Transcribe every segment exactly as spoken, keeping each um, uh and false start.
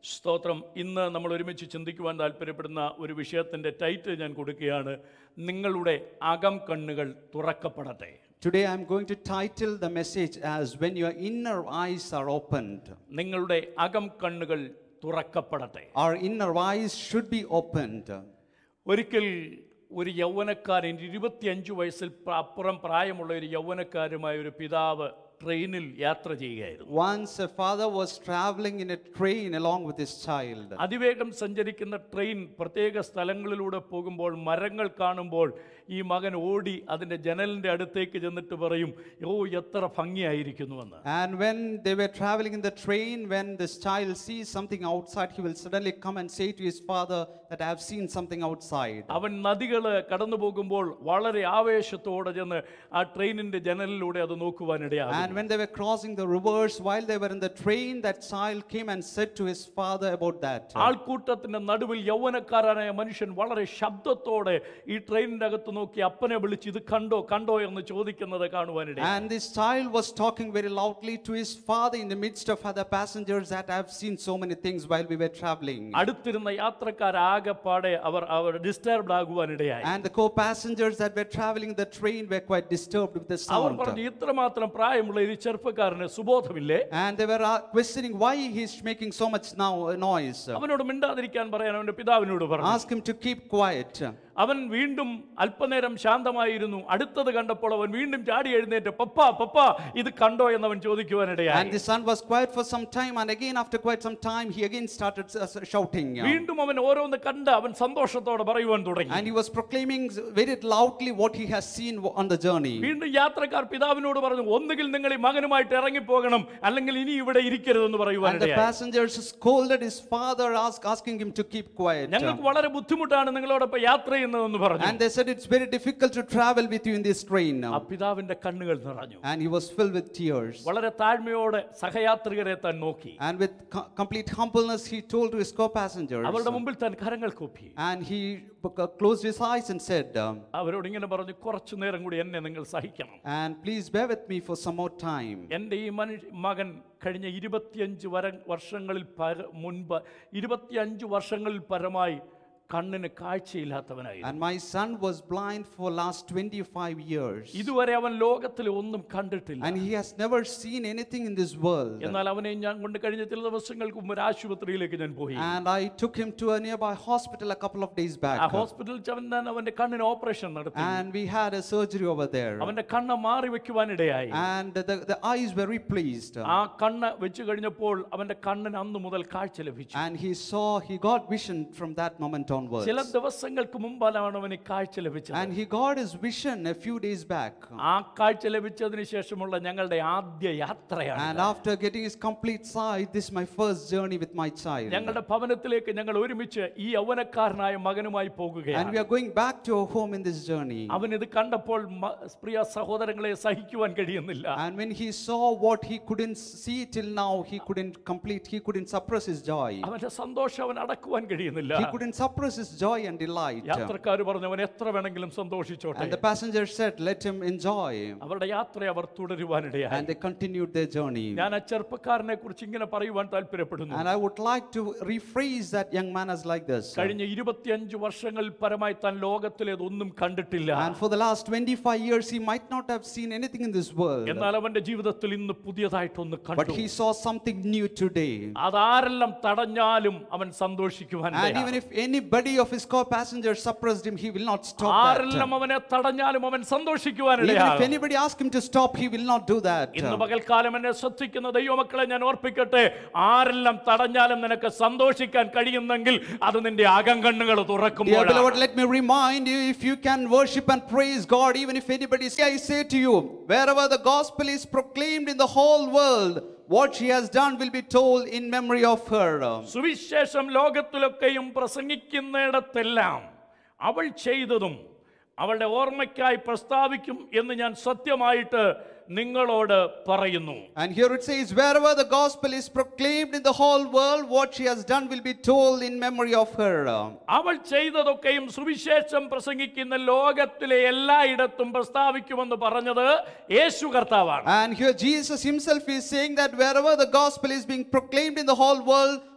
സ്തോത്രം. ഇന്ന് നമ്മൾ ഒരുമിച്ച് ചിന്തിക്കുവാൻ താല്പര്യപ്പെടുന്ന ഒരു വിഷയത്തിൻ്റെ ടൈറ്റിൽ ഞാൻ കൊടുക്കുകയാണ്, നിങ്ങളുടെ അകം കണ്ണുകൾ തുറക്കപ്പെടട്ടെ. Today I am going to title the message as when your inner eyes are opened. നിങ്ങളുടെ അകം കണ്ണുകൾ തുറക്കപ്പെടട്ടെ. Our inner eyes should be opened. ഒരിക്കൽ ഒരു യൗവനക്കാരൻ, ഇരുപത്തിയഞ്ച് വയസ്സിൽ അപ്പുറം പ്രായമുള്ള ഒരു യൗവനക്കാരുമായ ഒരു പിതാവ് ട്രെയിനിൽ യാത്ര ചെയ്യുകയായിരുന്നു. Once a father was traveling in a train along with his child. അതിവേഗം സഞ്ചരിക്കുന്ന ട്രെയിൻ പ്രത്യേക സ്ഥലങ്ങളിലൂടെ പോകുമ്പോൾ മരങ്ങൾ കാണുമ്പോൾ ഈ മകൻ ഓടി അതിൻ്റെ ജനലിൻ്റെ അടുത്തേക്ക് ചെന്നിട്ട് പറയും, ഓ എത്ര ഭംഗിയായിരിക്കുന്നുവെന്ന്. And when they were traveling in the train, when this child sees something outside, he will suddenly come and say to his father that I have seen something outside. അവൻ നദികൾ കടന്നു പോകുമ്പോൾ വളരെ ആവേശത്തോടെ ചെന്ന് ആ ട്രെയിനിൻ്റെ ജനലിലൂടെ അത് നോക്കുവാനിടയാകും. And when they were crossing the rivers, while they were in the train, that child came and said to his father about that. ആൾക്കൂട്ടത്തിന്റെ നടുവിൽ യൗവനക്കാരനായ മനുഷ്യൻ വളരെ ശബ്ദത്തോടെ ഈ ട്രെയിനിന്റെ അകത്ത് നോക്കി അപ്പനെ വിളിച്ച് ഇത് കണ്ടോ കണ്ടോ എന്ന് ചോദിക്കുന്നത് കാണുവാനിടയായി. And this child was talking very loudly to his father in the midst of other passengers that I have seen so many things while we were traveling. അടുത്തിരുന്ന യാത്രക്കാരാകെപ്പാടെ അവർ അവർ ഡിസ്റ്റർബ്ഡ് ആകുവാനിടയായി. And the co-passengers that were traveling the train were quite disturbed with the അവർ sound. പറഞ്ഞു, ഇത്രമാത്രം പ്രായമുള്ള ഈ ചെറുപ്പക്കാരന് സുബോധമില്ലേ? And they were uh, questioning why he is making so much now noise. അവനോട് മിണ്ടാതിരിക്കാൻ പറയാൻ അവന്റെ പിതാവിനോട് പറഞ്ഞു. Ask him to keep quiet. അവൻ വീണ്ടും അല്പനേരം ശാന്തമായിരുന്നു. അടുത്തത് കണ്ടപ്പോൾ അവൻ വീണ്ടും ചാടി എഴുന്നേറ്റ് പപ്പ പപ്പ ഇത് കണ്ടോ എന്നവൻ ചോദിക്കുവാനിടയായി. And the son was quiet for some time, and again after quite some time he again started shouting. വീണ്ടും അവൻ ഓരോന്ന് കണ്ട് അവൻ സന്തോഷത്തോടെ പറയുവാൻ തുടങ്ങി. And he was proclaiming very loudly what he has seen on the journey. വീണ്ടും യാത്രക്കാർ പിതാവിനോട് പറഞ്ഞു, ഒന്നുകിൽ നിങ്ങൾ ഈ മകനുമായിട്ട് ഇറങ്ങിപ്പോകണം, അല്ലെങ്കിൽ ഇനി ഇവിടെ ഇരിക്കരുതെന്ന് പറയുവാനിടയായി. And the passengers scolded his father, ask, asking him to keep quiet. ഞങ്ങൾക്ക് വളരെ ബുദ്ധിമുട്ടാണ് നിങ്ങളോടൊപ്പം യാത്ര ചെയ്യുന്നതെന്ന് പറഞ്ഞു. And they said it's very difficult to travel with you in this train now. ആ പിതാവിന്റെ കണ്ണുകൾ നിറഞ്ഞു. And he was filled with tears. വളരെ താഴ്മയോടെ സഹയാത്രികരെ താൻ നോക്കി. And with co- complete humbleness he told to his co-passengers. അവരുടെ മുമ്പിൽ താൻ കരങ്ങൾ കൂപ്പി. And he closed his eyes and said, അവരോട് ഇങ്ങനെ പറഞ്ഞു, കുറച്ചു നേരം കൂടി എന്നെ നിങ്ങൾ സഹിക്കണം. and please bear with me for some more time. എൻ്റെ ഈ മനുഷ്യ മകൻ കഴിഞ്ഞ ഇരുപത്തിയഞ്ച് വര വർഷങ്ങളിൽ പര മുൻപ് ഇരുപത്തിയഞ്ച് വർഷങ്ങളിൽ പരമായി കണ്ണിന് കാഴ്ചയില്ലാത്തവനായി. And my son was blind for last twenty-five years. ഇതുവരെ അവൻ ലോകത്തിൽ ഒന്നും കണ്ടിട്ടില്ല. And he has never seen anything in this world. എന്നാൽ അവനെ ഞാൻ കൊണ്ട് കഴിഞ്ഞ ചില ദിവസങ്ങൾക്ക് മുമ്പ് ഒരു ആശുപത്രിയിലേക്ക് ഞാൻ പോയി. And I took him to a nearby hospital a couple of days back. ആ ഹോസ്പിറ്റലിൽ ചെന്ന് അവന്റെ കണ്ണിന് ഓപ്പറേഷൻ നടത്തി. And we had a surgery over there. അവന്റെ കണ്ണ് മാറി വെക്കുവാനിടയായി. And the, the eyes were replaced. ആ കണ്ണ് വെച്ച് കഴിഞ്ഞപ്പോൾ അവന്റെ കണ്ണിന് അന്ന് മുതൽ കാഴ്ച ലഭിച്ചു. And he saw, he got vision from that moment onwards. ചില ദിവസങ്ങൾക്ക് മുമ്പാണ് അവന് കാഴ്ച ലഭിച്ചത്. And he got his vision a few days back. ആ കാഴ്ച ലഭിച്ചതിന് ശേഷമുള്ള ഞങ്ങളുടെ ആദ്യ യാത്രയാണ്. And after getting his complete sight, this is my first journey with my child. ഞങ്ങളുടെ ഭവനത്തിലേക്ക് ഞങ്ങൾ ഒരുമിച്ച് ഈ യൗവനക്കാരനായ മകനുമായി പോകുകയാണ്. And we are going back to our home in this journey. അവൻ ഇത് കണ്ടപ്പോൾ പ്രിയ സഹോദരങ്ങളെ സഹിക്കുവാൻ കഴിയുന്നില്ല. And when he saw what he couldn't see till now, he couldn't complete, he couldn't suppress his joy. അവന്റെ സന്തോഷം അവൻ അടക്കുവാൻ കഴിയുന്നില്ല. He couldn't suppress his joy and delight. യാത്രക്കാർ പറഞ്ഞു, അവൻ എത്ര വേണമെങ്കിലും സന്തോഷിച്ചോട്ടെ. And the passengers said, let him enjoy. അവരുടെ യാത്രയെ അവർ തുടരുവാനിടയായി. And they continued their journey. ഞാൻ ആ ചെറുപ്പക്കാരനെ കുറിച്ച് ഇങ്ങനെ പറയുവാൻ താല്പര്യപ്പെടുന്നു. And I would like to rephrase that young man as like this. കഴിഞ്ഞ ഇരുപത്തിയഞ്ച് വർഷങ്ങളിൽ പരമായി താൻ ലോകത്തിലേതൊന്നും കണ്ടിട്ടില്ല. And for the last twenty-five years he might not have seen anything in this world. എന്നാൽ അവന്റെ ജീവിതത്തിൽ ഇന്ന് പുതിയതായിട്ടൊന്ന് കണ്ടു. But he saw something new today. അതാരെല്ലാം തടഞ്ഞാലും അവൻ സന്തോഷിക്കുവാൻ. And even if anybody of his co-passengers suppressed him, he will not stop ആരെല്ലാം that. അവനെ തടഞ്ഞാലും അവൻ സന്തോഷിക്കുവാൻ. Even if anybody asks him to stop, he will not do that. ഇന്ന് പകൽക്കാലം എന്നെ ശ്രദ്ധിക്കുന്ന ദൈവമക്കളെ ഞാൻ ഓർപ്പിക്കട്ടെ, ആരെല്ലാം തടഞ്ഞാലും നിനക്ക് സന്തോഷിക്കാൻ കഴിയുന്നെങ്കിൽ അത് നിന്റെ അകംകണ്ണുകൾ Dear തുറക്കുമ്പോഴാണ്. beloved, let me remind you, if you can worship and praise God, even if anybody say, I say to you, wherever the gospel is proclaimed in the whole world, what she has done will be told in memory of her. സുവിശേഷം ലോകത്തിലൊക്കെയും പ്രസംഗിക്കുന്നിടത്തെല്ലാം അവൾ ചെയ്തതും അവളുടെ ഓർമ്മയ്ക്കായി പ്രസ്താവിക്കും എന്ന് ഞാൻ സത്യമായിട്ട് നിങ്ങളോട് പറയുന്നു. And here it says, wherever the gospel is proclaimed in the whole world, what she has done will be told in memory of her. അവൾ ചെയ്തതൊക്കെയും സുവിശേഷം പ്രസംഗിക്കുന്ന ലോകത്തിലെ എല്ലായിടത്തും പ്രസ്താവിക്കുമെന്ന് പറഞ്ഞത് യേശു കർത്താവാണ്. And here Jesus himself is saying that wherever the gospel is being proclaimed in the whole world,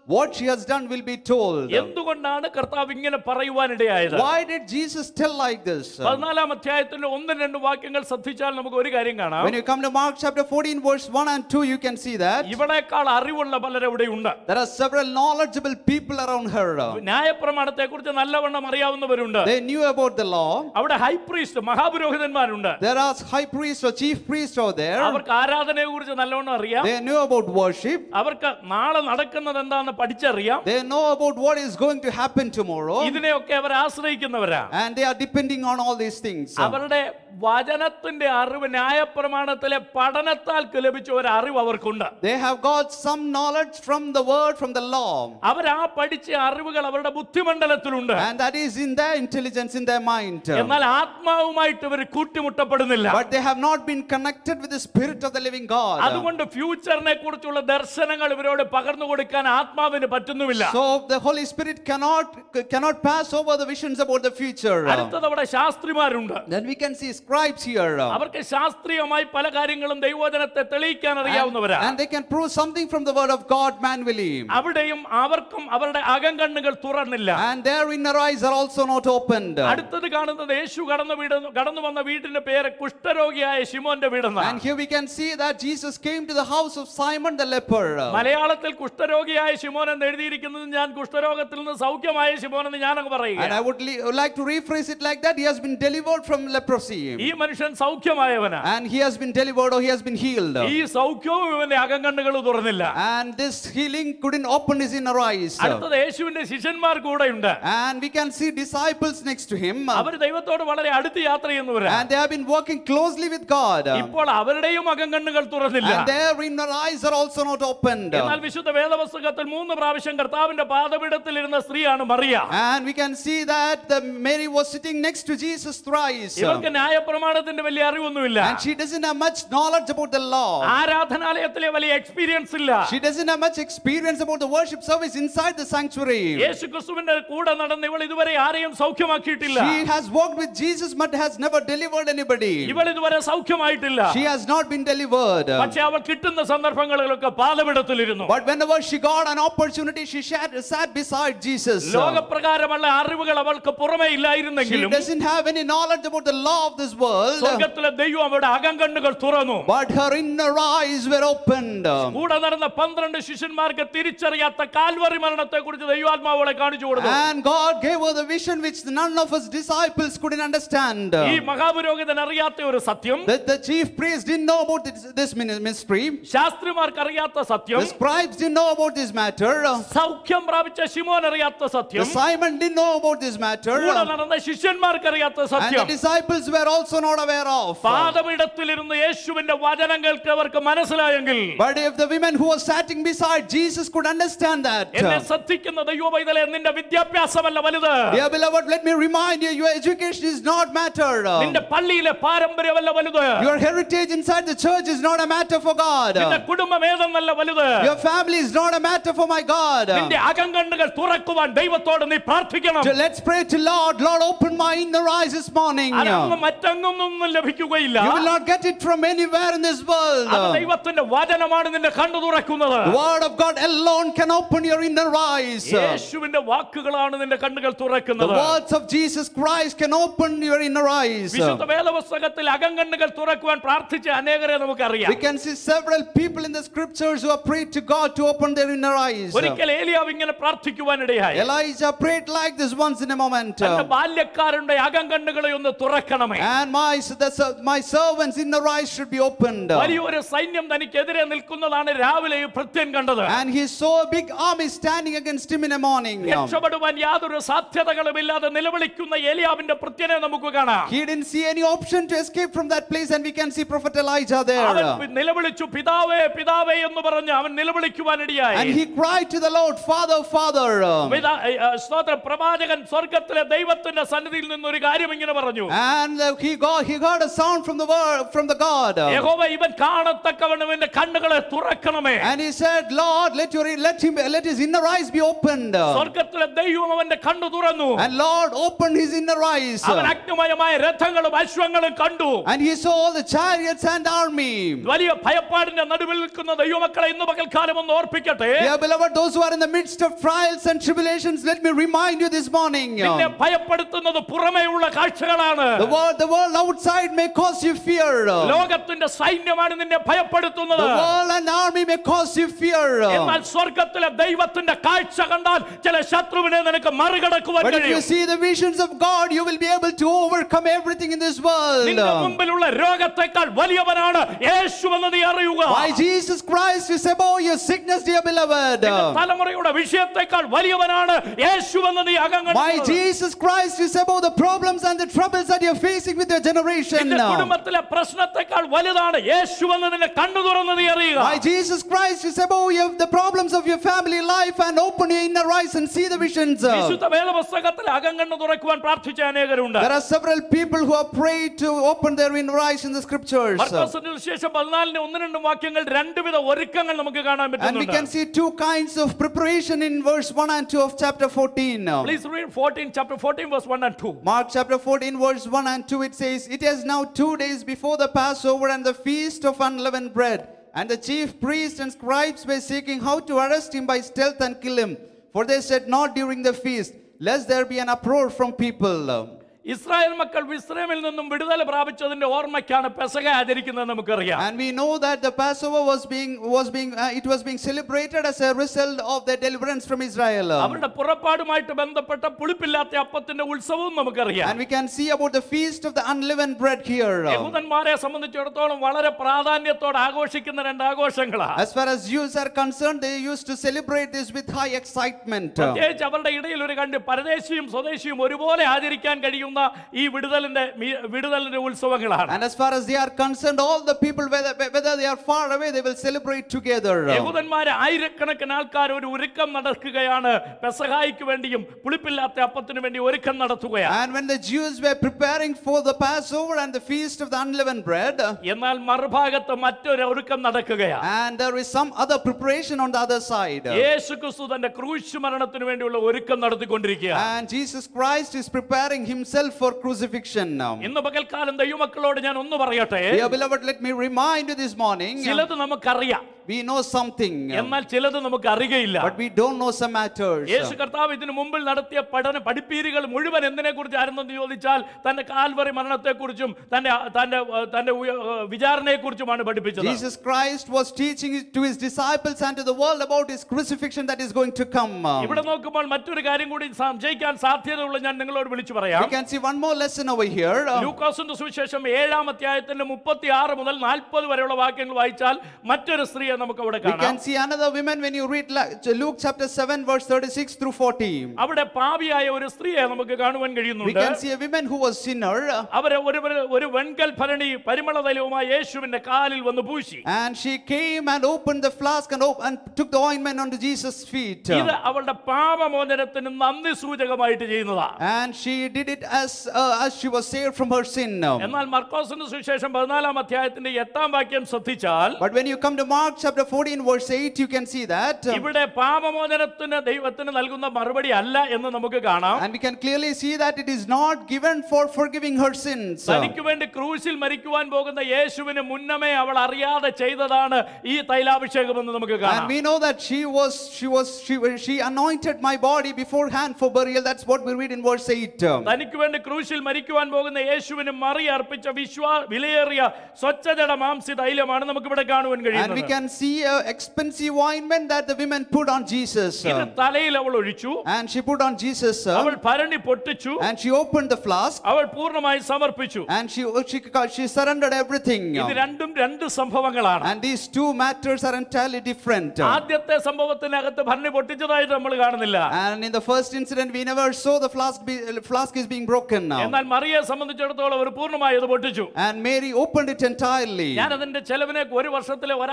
what she has done will be told. എന്തുകൊണ്ടാണ് കർത്താവ് ഇങ്ങനെ പറയുവാനിടയായത്? Why did Jesus tell like this? പതിനാലാം അധ്യായത്തിന്റെ ഒന്നും രണ്ട് വാക്യങ്ങൾ ശ്രദ്ധിച്ചാൽ നമുക്ക് ഒരു കാര്യം കാണാം. When you come to Mark chapter fourteen verse one and two, you can see that ഇവളേക്കാൾ അറിവുള്ള പലരും ഇവിടെയുണ്ട്. there are several knowledgeable people around her. ന്യായപ്രമാണത്തെ കുറിച്ച് നല്ലവണ്ണം അറിയാവുന്നവരുണ്ട്. They knew about the law. അവിടെ ഹൈ പ്രീസ്റ്റ് മഹാപുരോഹിതന്മാരുണ്ട്. There are high priests or chief priests over there. അവർക്ക് ആരാധനയെ കുറിച്ച് നല്ലവണ്ണം അറിയാം. They knew about worship. അവർക്ക് നാളെ നടക്കുന്നത് എന്താണെന്ന് പഠിച്ചറിയാം. They know about what is going to happen tomorrow. ഇതിനെയൊക്കെ അവർ ആശ്രയിക്കുന്നവരാ. And they are depending on all these things. അവരുടെ വചനത്തിന്റെ അറിവ് ന്യായപ്രമാണത്തിലെ പഠനത്താൽ ലഭിച്ച ഒരു അറിവ് അവർക്കുണ്ട്. They have got some knowledge from the word, from the law. അവർ ആ പഠിച്ച അറിവുകൾ അവരുടെ ബുദ്ധിമണ്ഡലത്തിലുണ്ട്. And that is in their intelligence, in their mind. എന്നാൽ ആത്മാവുമായിട്ട് ഇവർ കൂട്ടിമുട്ടപ്പെടുന്നില്ല. But they have not been connected with the spirit of the living God. അതുകൊണ്ട് ഫ്യൂച്ചറിനെ കുറിച്ചുള്ള ദർശനങ്ങൾ ഇവരോട് പകർന്നു കൊടുക്കാൻ ആത്മാവിന് പറ്റുന്നുമില്ല. So the Holy Spirit cannot cannot pass over the visions about the future. അടുത്തത് അവിടെ ശാസ്ത്രിമാരുണ്ട്. Then we can see scribes here. അവർക്ക് ശാസ്ത്രീയമായി പല കാര്യങ്ങളും ദൈവവചനത്തെ തെളിയിക്കാൻ അറിയാവുന്നവരാ. And they can prove something from the word of God manually. അവിടെയും അവർക്കും അവരുടെ അകംകണ്ണുകൾ തുറന്നില്ല. And their inner eyes are also not opened. അടുത്തത് കാണുന്നത് യേശു കടന്നു വീട് കടന്നു വന്ന വീടിന്റെ പേര് കുഷ്ഠരോഗിയായ ശിമോന്റെ വീടെന്നാണ്. And here we can see that Jesus came to the house of Simon the leper. മലയാളത്തിൽ കുഷ്ഠരോഗിയായ ശിമോൻ എന്ന് എഴുതിയിരിക്കുന്നത് ഞാൻ കുഷ്ഠരോഗത്തിൽ നിന്ന് സൗഖ്യമായ ശിമോൻ എന്ന് ഞാൻ അങ്ങ് പറയുക. And I would like to rephrase it like that. He has been delivered from leprosy. ഈ മനുഷ്യൻ സൗഖ്യമായവനാ. And he has been delivered or he has been healed. ഈ സൗഖ്യവും ഇവന്റെ അകംകണ്ണുകൾ തുറന്നില്ല. And this healing couldn't open his inner eyes. അടുത്തത് യേശുവിന്റെ ശിഷ്യന്മാർ കൂടെയുണ്ട്. And we can see disciples next to him. അവർ ദൈവത്തോട് വളരെ അടുത്ത് യാത്ര ചെയ്യുന്നവരാ. And they have been working closely with God. ഇപ്പോൾ അവരുടെയും അകംകണ്ണുകൾ തുറന്നില്ല. And their inner eyes are also not opened. എന്നാൽ വിശുദ്ധ വേദപുസ്തകത്തിൽ മൂന്ന് പ്രാവശ്യം കർത്താവിന്റെ പാദപീഠത്തിൽ ഇരുന്ന സ്ത്രീയാണ് Mariya. And we can see that the Mary was sitting next to Jesus thrice. ഇവർക്ക് ന്യായപ്രമാണത്തിന്റെ വലിയ അറിവൊന്നുമില്ല. And she doesn't have much knowledge about the law. ആരാധനാലയത്തിലെ വലിയ എക്സ്പീരിയൻസ് ഇല്ല. She doesn't have much experience about the worship service inside the sanctuary. യേശുക്രിസ്തുവിന്റെ കൂടെ നടന്ന ഇവൾ ഇതുവരെ ആരെയും സൗഖ്യമാക്കിയിട്ടില്ല. She has walked with Jesus but has never delivered anybody. ഇവൾ ഇതുവരെ സൗഖ്യമായിട്ടില്ല. She has not been delivered. പക്ഷേ അവൾ കിട്ടുന്ന സന്ദർഭങ്ങളിലൊക്കെ പാദപീഠത്തിലിരുന്നു. But whenever she got an opportunity, she sat beside Jesus. ലോകപ്രകാരമുള്ള അറിവുകൾ അവൾക്ക് പുറമേ ഇല്ലായിരുന്നെങ്കിലും she doesn't have any knowledge about the law of this world. സ്വർഗ്ഗത്തിലെ ദൈവം അവളുടെ അകംകണ്ണുകൾ തുറന്നു. But her inner eyes were opened. കൂടെ നടന്ന പന്ത്രണ്ട് ശിഷ്യന്മാർക്ക് തിരിച്ചറിയാത്ത കാൽവറി മരണത്തെക്കുറിച്ച് ദൈവാത്മാവ് അവളെ കാണിച്ചു കൊടുത്തു. And God gave her the vision which none of his disciples couldn't understand. ഈ മഹാപുരോഹിതൻ അറിയാത്ത ഒരു സത്യം, that the chief priest didn't know about this, this mystery. ശാസ്ത്രിമാർക്ക് അറിയാത്ത സത്യം, the scribes didn't know about this matter. സൗഖ്യം പ്രാപിച്ച ശിമോൻ അറിയാത്ത സത്യം, the Simon didn't know about this matter. കൂടെ നടന്ന ശിഷ്യന്മാർക്ക് അറിയാത്ത and സത്യം, the disciples were also not aware of. പാദപീഠത്തിലിരുന്ന് യേശുവിന്റെ വചനം കേൾക്കവർക്ക് മനസ്സിലായെങ്കിൽ, but if the women who were sitting beside Jesus could understand that. എന്നെ ശ്രദ്ധിക്കുന്ന ദൈവപൈതലേ, നിന്റെ വിദ്യാഭ്യാസമല്ല വലുത്. dear beloved, let me remind you, your education is not matter. നിന്റെ പള്ളിയിലെ പാരമ്പര്യമല്ല വലുത്. your heritage inside the church is not a matter for God. നിന്റെ കുടുംബമേതമല്ല വലുത്. your family is not a matter for my God. നിന്റെ അകംകണ്ണുകൾ തുറക്കുവാൻ ദൈവത്തോട് നീ പ്രാർത്ഥിക്കണം. so let's pray to Lord. Lord, open my inner eyes this morning. അതങ്ങ് മറ്റെങ്ങും ഒന്നും ലഭിക്കുകയില്ല. you will not get it from anywhere in this world. അത് ദൈവത്തിന്റെ വചനമാണ് നിന്റെ കണ്ണു തുറക്കുന്നത്. the word of God alone can open your inner eyes. യേശുവിന്റെ വാക്കുകളാണ് നിന്റെ കണ്ണുകൾ തുറക്കുന്നത്. the words of Jesus Christ can open your inner eyes. വിശുദ്ധ വേദപുസ്തകത്തിൽ അകംകണ്ണുകൾ തുറക്കുവാൻ പ്രാർത്ഥിച്ച അനേകരെ നമുക്കറിയാം. we can see several people in the scriptures who have prayed to God to open their inner eyes. ഒരിക്കൽ ഏലിയാവ് ഇങ്ങനെ പ്രാർത്ഥിക്കുവാനിടയായി. Elijah prayed like this once in a moment. തന്റെ ബാല്യക്കാരന്റെ അകംകണ്ണുകളെ ഒന്ന് തുറക്കണമേ. and my the, my servants inner eyes should be opened. വലിയൊരു സൈന്യം തനിക്കെതിരെ നിൽക്കുന്നതാണ് രാവിലെ ഭൃത്യൻ കണ്ടത്. and he saw a big army standing against him in the morning. രക്ഷപ്പെടുവാൻ യാതൊരു സാധ്യതകളുമില്ലാതെ നിലവിളിക്കുന്ന ഏലിയാവിന്റെ ഭൃത്യനെ നമുക്ക് കാണാം. he didn't see any option to escape from that place, and we can see prophet Elijah there. അവൻ നിലവിളിച്ചു, പിതാവേ പിതാവേ എന്ന് പറഞ്ഞു അവൻ നിലവിളിക്കുവാനിടയായി. and he cried to the Lord, Father, Father. സ്തോത്രം. പ്രവാചകൻ സ്വർഗ്ഗത്തിലെ ദൈവത്തിന്റെ സന്നിധിയിൽ നിന്ന് ഒരു കാര്യം ഇങ്ങനെ പറഞ്ഞു. and he got he heard a sound from the word from the God. യഹോവ ഇവൻ കാണത്തക്കവണ്ണം ഇവന്റെ കണ്ണുകളെ തുറക്കണമേ. And he said, Lord, let your let him let his inner eyes be opened. സ്വർഗ്ഗത്തിലെ ദൈവം അവന്റെ കണ്ണു തുറന്നു. And Lord opened his inner eyes. അവൻ അഗ്നിമയമായ രഥങ്ങളും അശ്വങ്ങളും കണ്ടു. And he saw all the chariots and army. വലിയ ഭയപ്പാടിന്റെ നടുവിൽ നിൽക്കുന്ന ദൈവമക്കളെ ഇന്ന് പകൽക്കാലം ഒന്ന് ഓർപ്പിക്കട്ടെ. Dear beloved, those who are in the midst of trials and tribulations, let me remind you this morning. നിന്നെ ഭയപ്പെടുത്തുന്നത് പുറമേയുള്ള കാഴ്ചകളാണ്. The world, the world outside may cause you fear. ലോകത്തിന്റെ സൈന്യമാണ് നിന്നെ ഭയപ്പെടുത്തുന്നത്. The world and army may cause you fear. എന്നാൽ സ്വർഗ്ഗത്തിലെ ദൈവത്തിന്റെ കാഴ്ച കണ്ടാൽ ചില ശത്രുവിനെ നിനക്ക് മറികടക്കുവാൻ But if you കഴിയും. see the visions of God, you will be able to overcome everything in this world. നിന്റെ മുമ്പിലുള്ള രോഗത്തെക്കാൾ വലിയവനാണ് യേശുവെന്ന് നീ അറിയുക. Why Jesus Christ is above your sickness, dear beloved. തലമുറയുടെ വിഷയത്തെക്കാൾ വലിയവനാണ് യേശുവെന്ന് നീ അകങ്ങ. Why Jesus Christ is above the problems and the troubles that you're facing with your generation. നിന്റെ കുടുംബത്തിലെ പ്രശ്നത്തെക്കാൾ വലുതാണ് യേശുവെന്ന് നിന്നെ കണ്ണു തുറന്ന് നീ അറിയുക. Why Jesus Christ is above your, the problems of your family life, and open your inner eyes and see the visions. വിശുദ്ധ വേദപുസ്തകത്തിൽ അകങ്കണ്ണ് തുറക്കുവാൻ പ്രാർത്ഥിച്ച അനേകരുണ്ട്. There are several people who have prayed to open their inner eyes in the scriptures. മർക്കോസിന്റെ സുവിശേഷം പതിനാലിന്റെ ഒന്ന് രണ്ട് വാക്യങ്ങൾ രണ്ടുവിധ ഒരുക്കങ്ങൾ നമുക്ക് കാണാൻ And we പറ്റുന്നുണ്ട്. can see two kinds of preparation in verse one and two of chapter fourteen. Please read fourteen, chapter fourteen, verse one and two. Mark chapter fourteen, verse one and two, it says, "It is now two days before the Passover and the feast of unleavened bread. And the chief priests and scribes were seeking how to arrest him by stealth and kill him. For they said, not during the feast, lest there be an uproar from people." Israel മക്കൾ മിസ്രൈമിൽ നിന്നും വിടുതൽ പ്രാപിച്ചതിന്റെ ഓർമ്മയ്ക്കാണ് പെസഹ ആചരിക്കുന്നത് നമുക്കറിയാം. And we know that the Passover was being was being uh, it was being celebrated as a result of their deliverance from Israel. അവരുടെ പുറപ്പാടുമായിട്ട് ബന്ധപ്പെട്ട പുളിപ്പില്ലാത്ത അപ്പത്തിന്റെ ഉത്സവവും നമുക്കറിയാം. And we can see about the feast of the unleavened bread here. യഹൂദന്മാരെ സംബന്ധിച്ചിടത്തോളം വളരെ പ്രാധാന്യത്തോടെ ആഘോഷിക്കുന്ന രണ്ട് ആഘോഷങ്ങളാണ്. As far as Jews are concerned, they used to celebrate this with high excitement. പ്രത്യേകിച്ച് അവരുടെ ഇടയിൽ ഒരു കണ്ട് പരദേശിയും സ്വദേശിയും ഒരുപോലെ ആചരിക്കാൻ കഴിയുന്ന ഈ വിടുതലിന്റെ വിടുതലിന്റെ ഉത്സവങ്ങളാണ്. And as far as they are concerned, all the people, whether whether they are far away, they will celebrate together. യഹൂദന്മാരെ ആയിരക്കണക്കിന് ആൾക്കാർ ഒരു ഒരുക്കം നടക്കുകയാണ്. പെസഹായ്ക്ക് വേണ്ടിയും പുളിപ്പില്ലാത്ത അപ്പത്തിന് വേണ്ടി ഒരുക്കം നടത്തുകയാണ്. And when the Jews were preparing for the Passover and the feast of the unleavened bread, എന്നാൽ മറുഭാഗത്ത് മറ്റൊരു ഒരുക്കം നടക്കുകയാണ്. and there is some other preparation on the other side. യേശുക്രിസ്തു തന്റെ ക്രൂശ് മരണത്തിന് വേണ്ടിയുള്ള ഒരുക്കം നടത്തിക്കൊണ്ടിരിക്കുകയാണ്. And Jesus Christ is preparing himself for crucifixion now. ഇന്ന് പകൽക്കാലം ദൈവമക്കളോട് ഞാൻ ഒന്ന് പറയട്ടെ. Dear beloved, let me remind you this morning. ചിലത് നമുക്കറിയാം. We know something. എന്നാൽ ചിലത് നമുക്ക് അറിയയില്ല. But we don't know some matters. യേശു കർത്താവ് ഇതിനു മുമ്പിൽ നടത്തിയ പഠന പഠിപ്പീരുകൾ മുഴുവൻ എന്തിനെ കുറിച്ചായിരുന്നെന്ന് ചോദിച്ചാൽ തന്റെ കാൽവറി മരണത്തെക്കുറിച്ചും തന്റെ തന്റെ തന്റെ വിചാരണയെക്കുറിച്ചുമാണ് പഠിപ്പിച്ചത്. Jesus Christ was teaching to his disciples and to the world about his crucifixion that is going to come. ഇവിടെ നോക്കുമ്പോൾ മറ്റൊരു കാര്യം കൂടി സംശയിക്കാൻ സാധ്യതയുള്ള ഞാൻ നിങ്ങളോട് വിളിച്ചു പറയാം. We can see one more lesson over here. ലൂക്കോസിന്റെ സുവിശേഷം ഏഴാം അധ്യായത്തിന്റെ മുപ്പത്തിയാറ് മുതൽ നാൽപ്പത് വരെയുള്ള വാക്യങ്ങൾ വായിച്ചാൽ മറ്റൊരു സ്ത്രീയെ നമുക്ക് അവിടെ We കാണാം. can see another woman when you read Luke chapter seven verse thirty-six through forty. അവിടെ പാപിയായ ഒരു സ്ത്രീയെ നമുക്ക് കാണുവാൻ We കഴിയുന്നുണ്ട്. can see a woman who was sinner. അവരെ ഒരു ഒരു വെൺകൽ ഭരണി പരിമള തൈലവുമായി യേശുവിന്റെ കാലിൽ വന്ന് പൂശി. And she came and opened the flask and, op- and took the ointment onto Jesus' feet. ഇത് അവളുടെ പാപമോചനത്തിന് നന്ദി സൂചകമായിട്ട് ചെയ്യുന്നതാണ്. And she did it as uh, as she was saved from her sin. എന്നാൽ മർക്കോസിന്റെ സുവിശേഷം പതിനാലാം അധ്യായത്തിന്റെ എട്ടാം വാക്യം ശ്രദ്ധിച്ചാൽ, But when you come to Mark chapter fourteen verse eight, you can see that. ഇവിടെ പാപമോചനത്തിന് ദൈവത്തിന് നൽകുന്ന മറുപടി അല്ല എന്ന് നമുക്ക് കാണാം. And we can clearly see that it is not given for forgiving her sins. തനിക്ക് വേണ്ടി ക്രൂശിൽ മരിക്കുവാൻ പോകുന്ന യേശുവിന് മുന്നമേ അവൾ അറിയാതെ ചെയ്തതാണ് ഈ തൈലാഭിഷേകം എന്ന് നമുക്ക് കാണാം. And we know that she was she was she she anointed my body beforehand for burial. That's what we read in verse eight. തനിക്ക് വേണ്ടി ക്രൂശിൽ മരിക്കുവാൻ പോകുന്ന യേശുവിന് മറി അർപ്പിച്ച വിശ്വാ വിലയേറിയ സ്വച്ഛജട മാംസി തൈലമാണ് നമുക്ക് ഇവിടെ കാണുവാൻ And we കഴിയുന്നത്. can see a expensive ointment that the women put on Jesus. ഇത് തലയിൽ അവൾ ഒഴിച്ചു. And she put on Jesus. അവൾ ഭരണി പൊട്ടിച്ചു. And she opened the flask. അവൾ പൂർണ്ണമായി സമർപ്പിച്ചു. And she she she surrendered everything. ഇത് രണ്ടും രണ്ട് സംഭവങ്ങളാണ്. And these two matters are entirely different. ആദ്യത്തെ സംഭവത്തിനകത്ത് ഭരണി പൊട്ടിച്ചതായിട്ട് നമ്മൾ കാണുന്നില്ല. And in the first incident we never saw the flask be, flask is being broken now. എന്നാൽ മറിയയെ സംബന്ധിച്ചിടത്തോളം അവർ പൂർണ്ണമായി അത് പൊട്ടിച്ചു. And Mary opened it entirely. ഞാൻ അതിന്റെ ചെലവിനെ ഒരു വർഷത്തിലെ ഒരാളുടെ അധ്വാനം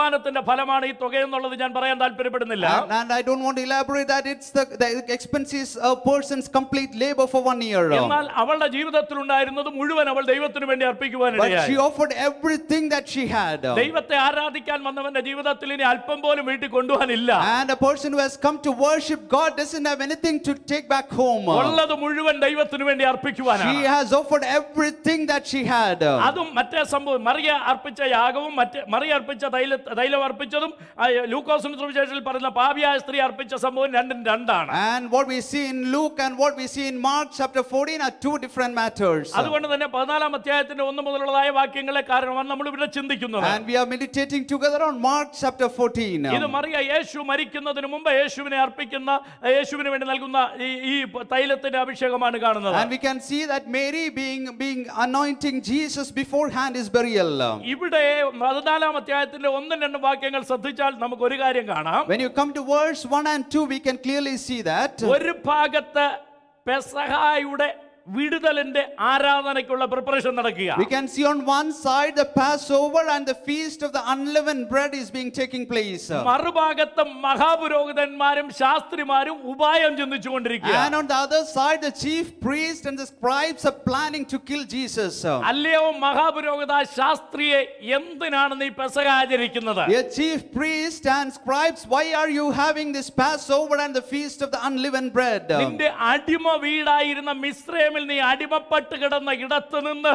അധ്വാനത്തിന്റെ ഫലമാണ് ഈ തുക എന്നുള്ളത് ഞാൻ പറയാൻ താല്പര്യപ്പെടുന്നില്ല. And, and I don't want to elaborate that it's the, the expense is a person's complete labor for one year. എന്നാൽ അവളുടെ ജീവിതത്തിൽ ഉണ്ടായിരുന്നത് മുഴുവൻ അവൾ ദൈവത്തിന് വേണ്ടി But അർപ്പിക്കുവാനിടയായി. she offered everything that she had. ദൈവത്തെ ആരാധിക്കാൻ വന്നവന്റെ ജീവിതത്തിൽ ഇനി അല്പം പോലും വീട്ടിൽ കൊണ്ടുപോകാനില്ല. And a person who has come to worship God doesn't have anything to take back home. ഉള്ളത് മുഴുവൻ ദൈവത്തിന് വേണ്ടി അർപ്പിക്കുവാനാണ്. She has offered everything that she had. അതും മറ്റേ സംഭവം മറിയ അർപ്പിച്ച യാഗവും മറ്റേ മറിയ അർപ്പിച്ച തൈല തൈലം അർപ്പിച്ചതും ലൂക്കോസിന്റെ സുവിശേഷത്തിൽ പറയുന്ന പാപിയായ സ്ത്രീ അർപ്പിച്ച സംഭവം രണ്ടും രണ്ടാണ്. And what we see in Luke and what we see in Mark chapter fourteen are two different matters. അതുകൊണ്ട് തന്നെ പതിനാലാം അധ്യായത്തിന്റെ ഒന്ന് മുതലുള്ളതായ വാക്യങ്ങളെ കാരണമാണ് നമ്മൾ ഇവിടെ ചിന്തിക്കുന്നത്. And we are meditating together on Mark chapter fourteen. ഇത് മറിയ യേശു മരിക്കുന്നതിന് മുമ്പ് യേശുവിനെ അർപ്പിക്കുന്ന യേശുവിന് വേണ്ടി നൽകുന്ന ഈ തൈലത്തിന്റെ അഭിഷേകമാണ് കാണുന്നത്. And we can see that Mary being being anointing Jesus beforehand his burial. ഇവിടെ പതിനാലാം അധ്യായത്തിന്റെ ഒന്നും രണ്ടും വാക്യങ്ങൾ ശ്രദ്ധിച്ചാൽ നമുക്ക് ഒരു കാര്യം കാണാം. When you come to verse one and two, we can clearly see that ഒരു ഭാഗത്ത് പെസഹായുടെ വിടുതലിന്റെ ആരാധനയ്ക്കുള്ള പ്രിപ്പറേഷൻ നടക്കുക. we can see on one side the Passover and the feast of the unleavened bread is being taking place. മറുഭാഗത്ത് മഹാപുരോഹിതന്മാരും ശാസ്ത്രിമാരും ഉപായം ചിന്തിച്ചുകൊണ്ടിരിക്കുക. And on the other side the chief priest and the scribes are planning to kill Jesus. അല്ലയോ മഹാപുരോഹിത ശാസ്ത്രിയെ എന്തിനാണ് നീ പെസഹ ആചരിക്കുന്നത്? Your chief priest and scribes, why are you having this Passover and the feast of the unleavened bread? നിന്റെ അടിമ വീടായിരുന്ന മിസ്രൈം നീ അടിമപ്പെട്ട് കിടന്ന ഇടത്ത് നിന്ന്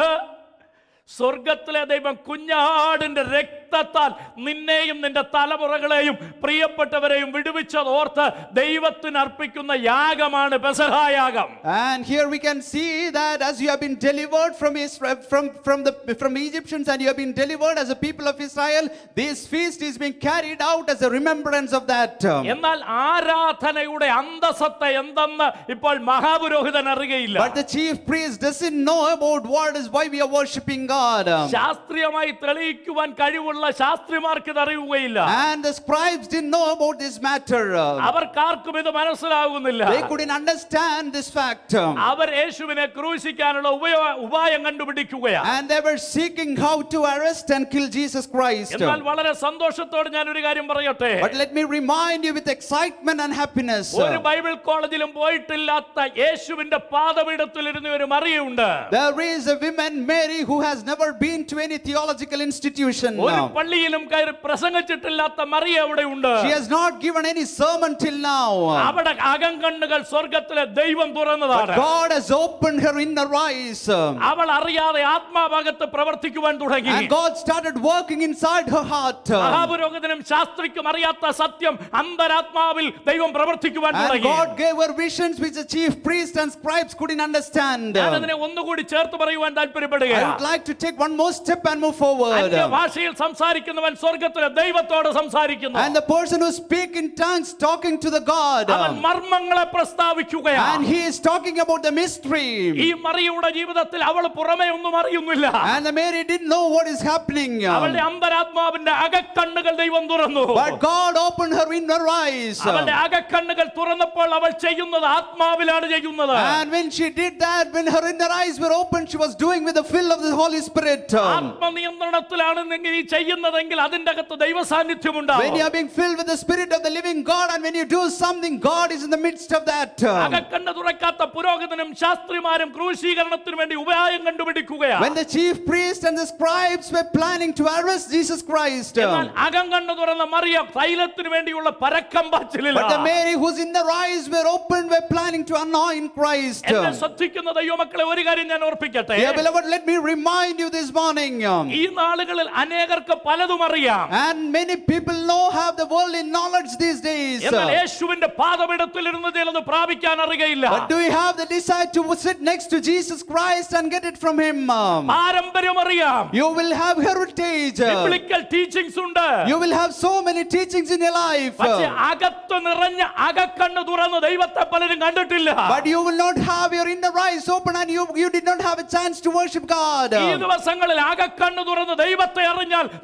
സ്വർഗത്തിലെ ദൈവം കുഞ്ഞാടിന്റെ രക്തത്താൽ നിന്നെയും നിന്റെ തലമുറകളെയും പ്രിയപ്പെട്ടവരെയും വിടുവിച്ചത് ഓർത്ത് ദൈവത്തിന് അർപ്പിക്കുന്ന യാഗമാണ് പെസഹാ യാഗം. And here we can see that as you have been delivered from Israel, from from the from Egyptians, and you have been delivered as a people of Israel, this feast is being carried out as a remembrance of that. എന്നാൽ ആരാധനയുടെ അന്തസത്ത എന്തെന്ന് ഇപ്പോൾ മഹാപുരോഹിതൻ അറിയുകയില്ല. But the chief priest doesn't know about what is why we are worshiping God. ശാസ്ത്രീയമായി തെളിയിക്കുവാൻ കഴിവുള്ള ശാസ്ത്രിമാർക്ക് ഇത് അറിയുകയില്ല. And the scribes didn't know about this matter. അവർക്കാർക്കും ഇത് മനസ്സിലാകുന്നില്ല. They couldn't understand this fact. അവർ യേശുവിനെ ക്രൂശിക്കാനുള്ള ഉപായം കണ്ടുപിടിക്കുകയാണ്. And they were seeking how to arrest and kill Jesus Christ. എന്നാൽ വളരെ സന്തോഷത്തോടെ ഞാൻ ഒരു കാര്യം പറയട്ടെ. But let me remind you with excitement and happiness. ഒരു ബൈബിൾ കോളേജിലും പോയിട്ടില്ലാത്ത യേശുവിന്റെ പാദപീഠത്തിൽ ഇരുന്ന ഒരു മറിയയുണ്ട്. There is a woman, Mary, who has never been to any theological institution. ഒരു പള്ളിയിലും കയറി പ്രസംഗിച്ചിട്ടില്ലാത്ത മറിയ അവിടെ ഉണ്ട്. She has not given any sermon till now. അവിടെ അകംകണ്ണുകൾ സ്വർഗ്ഗത്തിലെ ദൈവം തുറന്നതാണ്. But God has opened her inner eyes. അവൾ അറിയാതെ ആത്മാഭാഗത്ത് പ്രവർത്തിക്കുവാൻ തുടങ്ങി. And God started working inside her heart. മഹാപുരോഹിതനും ശാസ്ത്രിക്കും അറിയാത്ത സത്യം അന്തരാത്മാവിൽ ദൈവം പ്രവർത്തിക്കുവാൻ തുടങ്ങി. And God gave her visions which the chief priests and scribes couldn't understand. ഞാൻ അതിനെ ഒന്നുകൂടി ചേർത്ത് പറയുവാൻ താല്പര്യപ്പെടുകയാണ്. I would like to take one more step and move forward. അന്യഭാഷയിൽ സംസാരിക്കുന്നവൻ സ്വർഗ്ഗത്തിലെ ദൈവത്തോട് സംസാരിക്കുന്നു. And the person who speaks in tongues talking to the God. അവൻ മർമ്മങ്ങളെ പ്രസ്താവിക്കുകയാണ്. And he is talking about the mystery. ഈ മറിയയുടെ ജീവിതത്തിൽ അവൾ പുറമേ ഒന്നും അറിയുന്നില്ല. And the Mary didn't know what is happening. അവളുടെ അന്തരാത്മാവിന്റെ അകക്കണ്ണുകൾ ദൈവം തുറന്നു. But God opened her inner eyes. അവളുടെ അകക്കണ്ണുകൾ തുറന്നപ്പോൾ അവൾ ചെയ്യുന്നത് ആത്മാവിലാണ് ചെയ്യുന്നത്. And when she did that, when her inner eyes were opened, she was doing with the fill of the Holy Spirit. ആത്മനിയന്ത്രണത്തിലാണ് നീ ചെയ്യുന്നതെങ്കിൽ അതിന്റെ അകത്ത് ദൈവ സാന്നിധ്യം ഉണ്ടാവും. When you are being filled with the Spirit of the living God, and when you do something, God is in the midst of that. അകക്കണ്ണ് തുറക്കാത്ത പുരോഹിതനും ശാസ്ത്രിമാരും ക്രൂശീകരണത്തിന് വേണ്ടി ഉപായം കണ്ടുപിടിക്കുകയാണ്. When the chief priest and the scribes were planning to arrest Jesus Christ, എന്നാൽ അകംകണ്ണ് തുറന്ന മറിയ തൈലത്തിന് വേണ്ടിയുള്ള പരക്കം പാച്ചിലില്ല. but the Mary whose inner eyes were opened were planning to anoint Christ. എന്നെ ശ്രദ്ധിക്കുന്ന ദൈവമക്കളെ ഒരു കാര്യം ഞാൻ ഓർപ്പിക്കട്ടെ. Dear beloved, let me remind you this morning. ഈ നാളുകളിൽ അനേകർക്ക് പലതും അറിയാം. And many people know have the worldly knowledge these days. എന്നാൽ യേശുവിന്റെ പാദപീഠത്തിൽ ഇരുന്ന് ചിലത് പ്രാപിക്കാൻ അറിയില്ല. But do you have the desire to sit next to Jesus Christ and get it from him? പാരമ്പര്യം അറിയാം. You will have heritage. biblical teachings ഉണ്ട്. You will have so many teachings in your life. പക്ഷേ അകത്ത് നിറഞ്ഞ അകക്കണ്ണ് തുറന്ന് ദൈവത്തെ പലരും കണ്ടിട്ടില്ല. But you will not have your inner eyes open, and you you did not have a chance to worship God. ഈ ദിവസങ്ങളിൽ അകക്കണ്ണ് തുറന്ന് ദൈവത്തെ അറിഞ്ഞാൽ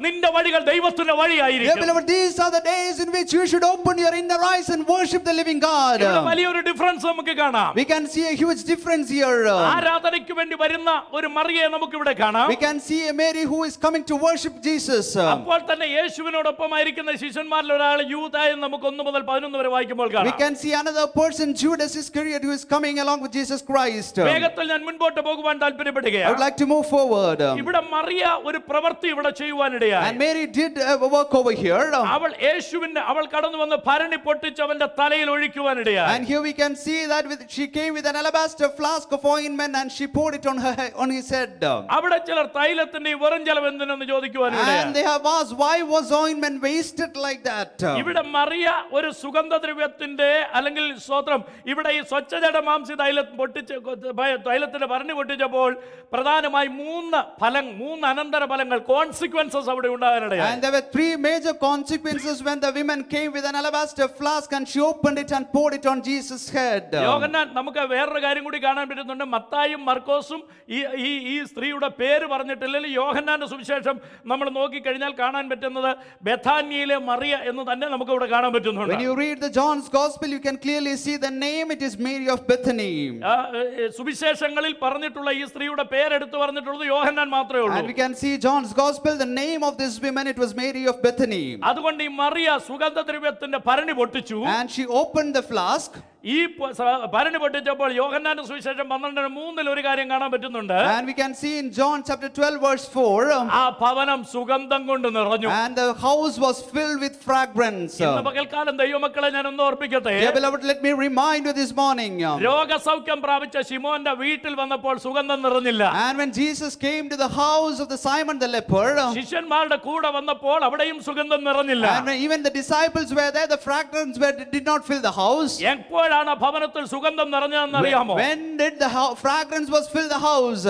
നിന്റെ വഴികൾ ദൈവത്തിന്റെ വഴിയായിരിക്കും. Dear beloved, these are the days in which you should open your inner eyes and worship the living God. ഇവിടെ വലിയൊരു ഡിഫറൻസ് നമുക്ക് കാണാം. We can see a huge difference here. ആരാധനയ്ക്ക് വേണ്ടി വരുന്ന ഒരു മറിയയെ നമുക്ക് ഇവിടെ കാണാം. We can see a Mary who is coming to worship Jesus. അപ്പോൾ തന്നെ യേശുവിനോടൊപ്പമായിരിക്കുന്ന ശിഷ്യന്മാരിൽ ഒരാൾ യൂദ എന്ന് നമുക്ക് ഒന്ന് മുതൽ പതിനൊന്ന് വരെ വായിക്കുമ്പോൾ കാണാം. We can see another person, Judas Iscariot, who is coming along with Jesus Christ. വേഗത്തിൽ ഞാൻ മുൻപോട്ട് പോകുവാൻ I താല്പര്യപ്പെടുകയാണ്. would like to move forward. ഇവിടെ മറിയ ഒരു പ്രവൃത്തി ഇവിടെ ചെയ്യുവാനിടയായി. And Mary did a work over here. അവൾ യേശുവിന്റെ അവൾ കടന്നു വന്ന് ഭരണി പൊട്ടിച്ച് അവന്റെ തലയിൽ ഒഴിക്കുവാനിടയായി. And here we can see that with, she came with an alabaster flask of ointment and she poured it on her he- on his head. അവിടെ ചിലർ തൈലത്തിന്റെ ഈ വെറും ജലം എന്തിനെന്ന് ചോദിക്കുവാനിടയായി. And they have asked, why was ointment wasted like that? ഇവിടെ മറിയ ഒരു സുഗന്ധദ്രവ്യത്തിന്റെ അല്ലെങ്കിൽ സ്തോത്രം ഇവിടെ ഈ സ്വച്ഛജടമാംസി തൈലം പൊട്ടിച്ച് തൈലത്തിന്റെ ഭരണി പൊട്ടിച്ചപ്പോൾ പ്രധാനമായി മൂന്ന് ഫലം മൂന്ന് അനന്തര ഫലങ്ങൾ കോൺസിക്വൻസസ് അവിടെ ഉണ്ടാകാനിടയായി. And there were three major consequences when the women came with an alabaster flask and she opened it and poured it on Jesus' head. യോഹന്നാൻ നമുക്ക് വേറൊരു കാര്യം കൂടി കാണാൻ പറ്റുന്നുണ്ട്. മത്തായും മർക്കോസും ഈ ഈ ഈ സ്ത്രീയുടെ പേര് പറഞ്ഞിട്ടില്ലെങ്കിൽ യോഹന്നാന്റെ സുവിശേഷം നമ്മൾ നോക്കിക്കഴിഞ്ഞാൽ കാണാൻ പറ്റുന്നത് ബെഥാനിയയിലെ മറിയ എന്ന് തന്നെ നമുക്ക് ഇവിടെ കാണാൻ പറ്റുന്നുണ്ട്. When you read the John's Gospel, you can clearly see the name. It is Mary of Bethany. സുവിശേഷങ്ങളിൽ പറഞ്ഞിട്ടുള്ള ഈ സ്ത്രീയുടെ പേരെടുത്ത് പറഞ്ഞിട്ടുള്ളത് യോഹന്നാൻ മാത്രമേ ഉള്ളൂ. And we can see John's Gospel, the name of this woman, it was Mary of Bethany. അതുകൊണ്ട് ഈ മറിയ സുഗന്ധദ്രവ്യത്തിന്റെ ഭരണി പൊട്ടിച്ചു. And she opened the flask. ഈ ഭരണി പൊട്ടിച്ചപ്പോൾ യോഹന്നാന്റെ സുവിശേഷം പന്ത്രണ്ടിന് മൂന്നിൽ ഒരു കാര്യം കാണാൻ പറ്റുന്നുണ്ട്. And we can see in John chapter twelve verse four. ആ ഭവനം സുഗന്ധം കൊണ്ട് നിറഞ്ഞു. And the house was filled with fragrance. ഇന്ന് പകൽക്കാലം ദൈവമക്കളെ ഞാൻ ഒന്ന് ഓർപ്പിക്കട്ടെ. Dear beloved, let me remind you this morning. രോഗസൗഖ്യം പ്രാപിച്ച ശിമോന്റെ വീട്ടിൽ വന്നപ്പോൾ സുഗന്ധം നിറഞ്ഞില്ല. And when Jesus came to the house of the Simon the leper, ശിഷ്യന്മാരുടെ കൂടെ വന്നപ്പോൾ അവിടെയും സുഗന്ധം നിറഞ്ഞില്ല. and when even the disciples were there, the fragrance were, did not fill the house. എപ്പോഴാണ് ഭവനത്തിൽ സുഗന്ധം നിറഞ്ഞതെന്ന് അറിയാമോ? When did the ho- fragrance was fill the house?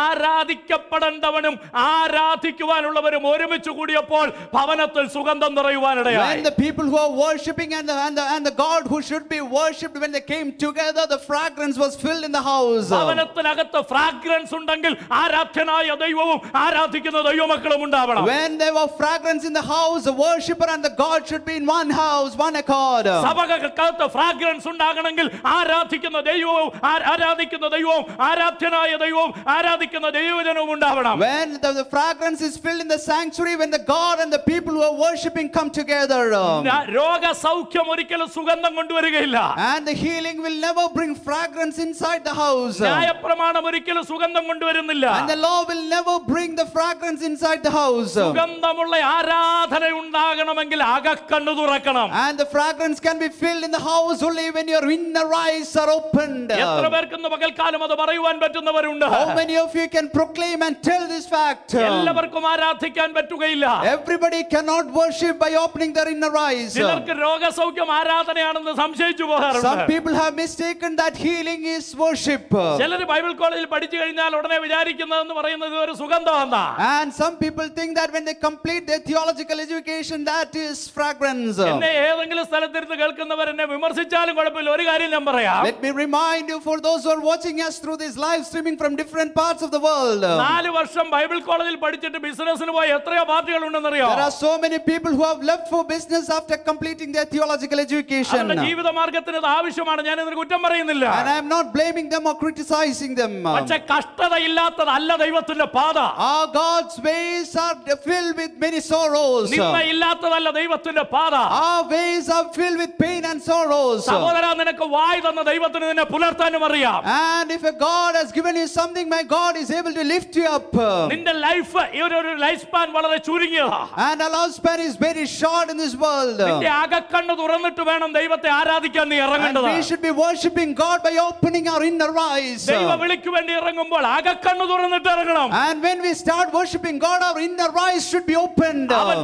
ആരാധിക്കപ്പെടേണ്ടവനും ആരാധിക്കുവാനുള്ളവരും ഒരുമിച്ച് കൂടിയപ്പോൾ ഭവനത്തിൽ സുഗന്ധം നിറയുവാനിടയായി. When the people who are worshiping and the, and the and the God who should be worshipped, when they came together, the fragrance was filled in the house. ഭവനത്തിനകത്ത് fragrance ഉണ്ടെങ്കിൽ ആരാധ്യനായ ദൈവവും ആരാധിക്കുന്ന ദൈവമക്കളും ഉണ്ടാവണം. When there were fragrance in the house, the worshipper and the God should be in one house, one accord. സഭകൾക്കകത്ത് fragrance ഉണ്ടാകണമെങ്കിൽ ആരാധിക്കുന്ന ദൈവവും ആരാധിക്കുന്ന ദൈവവും ആരാധ്യനായ ദൈവവും ആരാധിക്കുന്ന ദൈവജനവും ഉണ്ടാവണം. When the, the fragrance is filled in the sanctuary, when the God and the people who are worshiping come together, രോഗസൗഖ്യം ഒരിക്കലും സുഗന്ധം കൊണ്ടുവരികയില്ല. and the healing will never bring fragrance inside the house. ന്യായപ്രമാണം ഒരിക്കലും സുഗന്ധം കൊണ്ടുവരുന്നില്ല. And the law will never bring the fragrance inside the house. സുഗന്ധമുള്ള ആരാധന ഉണ്ടാകണമെങ്കിൽ അകക്കണ്ണു തുറക്കണം. And the fragrance can be filled in the house only when your inner eyes are opened. എത്ര പേർക്കൊന്ന് പകൽക്കാലം അത് പറയുവാൻ പറ്റുന്നവരുണ്ട്? How many of you can proclaim and tell this fact? എല്ലാവർക്കും ആരാധിക്കാൻ പറ്റുകയില്ല. Everybody cannot worship by opening their inner eyes. ചിലർക്ക് രോഗസൗഖ്യം ആരാധനയാണെന്ന് സംശയിച്ചു പോകാറുണ്ട്. Some people have mistaken that healing is worship. ചിലർ ബൈബിൾ കോളേജിൽ പഠിച്ചു കഴിഞ്ഞാൽ ഉടനെ വിചാരിക്കുന്നതെന്ന് പറയുന്നത് ഒരു സുഗന്ധമാണ്. And some people think that when they complete their theological education, that is fragrance. എന്നെ ഏതെങ്കിലും സ്ഥലത്തിരുന്ന് കേൾക്കുന്നവർ എന്നെ വിമർശിച്ചാലും കുഴപ്പമില്ല, ഒരു കാര്യം ഞാൻ പറയാം. Let me remind you, for those who are watching us through this live streaming from different parts of the world, നാല് വർഷം ബൈബിൾ കോളേജിൽ പഠിച്ചിട്ട് ബിസിനസ്സിന് പോയ എത്രയോ പാർട്ടികൾ ഉണ്ടെന്നറിയോ? there are so many people who have left for business after completing their theological education. അവരുടെ ജീവിത മാർഗത്തിന് ഇത് ആവശ്യമാണ്, ഞാൻ ഇതിന് കുറ്റം പറയുന്നില്ല. And I am not blaming them or criticizing them. പക്ഷേ കഷ്ടതയില്ലാത്തതല്ല ദൈവത്തിന്റെ പാത. Our God's ways are filled with many sorrows. നിന്ദയില്ലാത്തതല്ല ദൈവത്തിന്റെ പാത. Our ways are filled with pain and sorrows. സഹോദരാ, നിനക്ക് വായ് തന്ന ദൈവത്തിന് നിന്നെ പുലർത്താനും അറിയാം. And if a God has given you something, my God is able to lift you up. നിന്റെ ലൈഫ് ഒരു ലൈഫ് സ്പാൻ വളരെ ചുരുങ്ങിയതാ. And our lifespan is very short in this world. നിന്റെ അകക്കണ്ണ് തുറന്നിട്ട് വേണം ദൈവത്തെ ആരാധിക്കാൻ നീ And ഇറങ്ങേണ്ടത്. we should be worshiping God by opening our inner eyes. ദൈവ വിളിക്ക് വേണ്ടി ഇറങ്ങുമ്പോൾ അകക്കണ്ണ് തുറന്നിട്ട് ഇറങ്ങണം. And when we start worshiping God, our inner eyes should be opened. അവൻ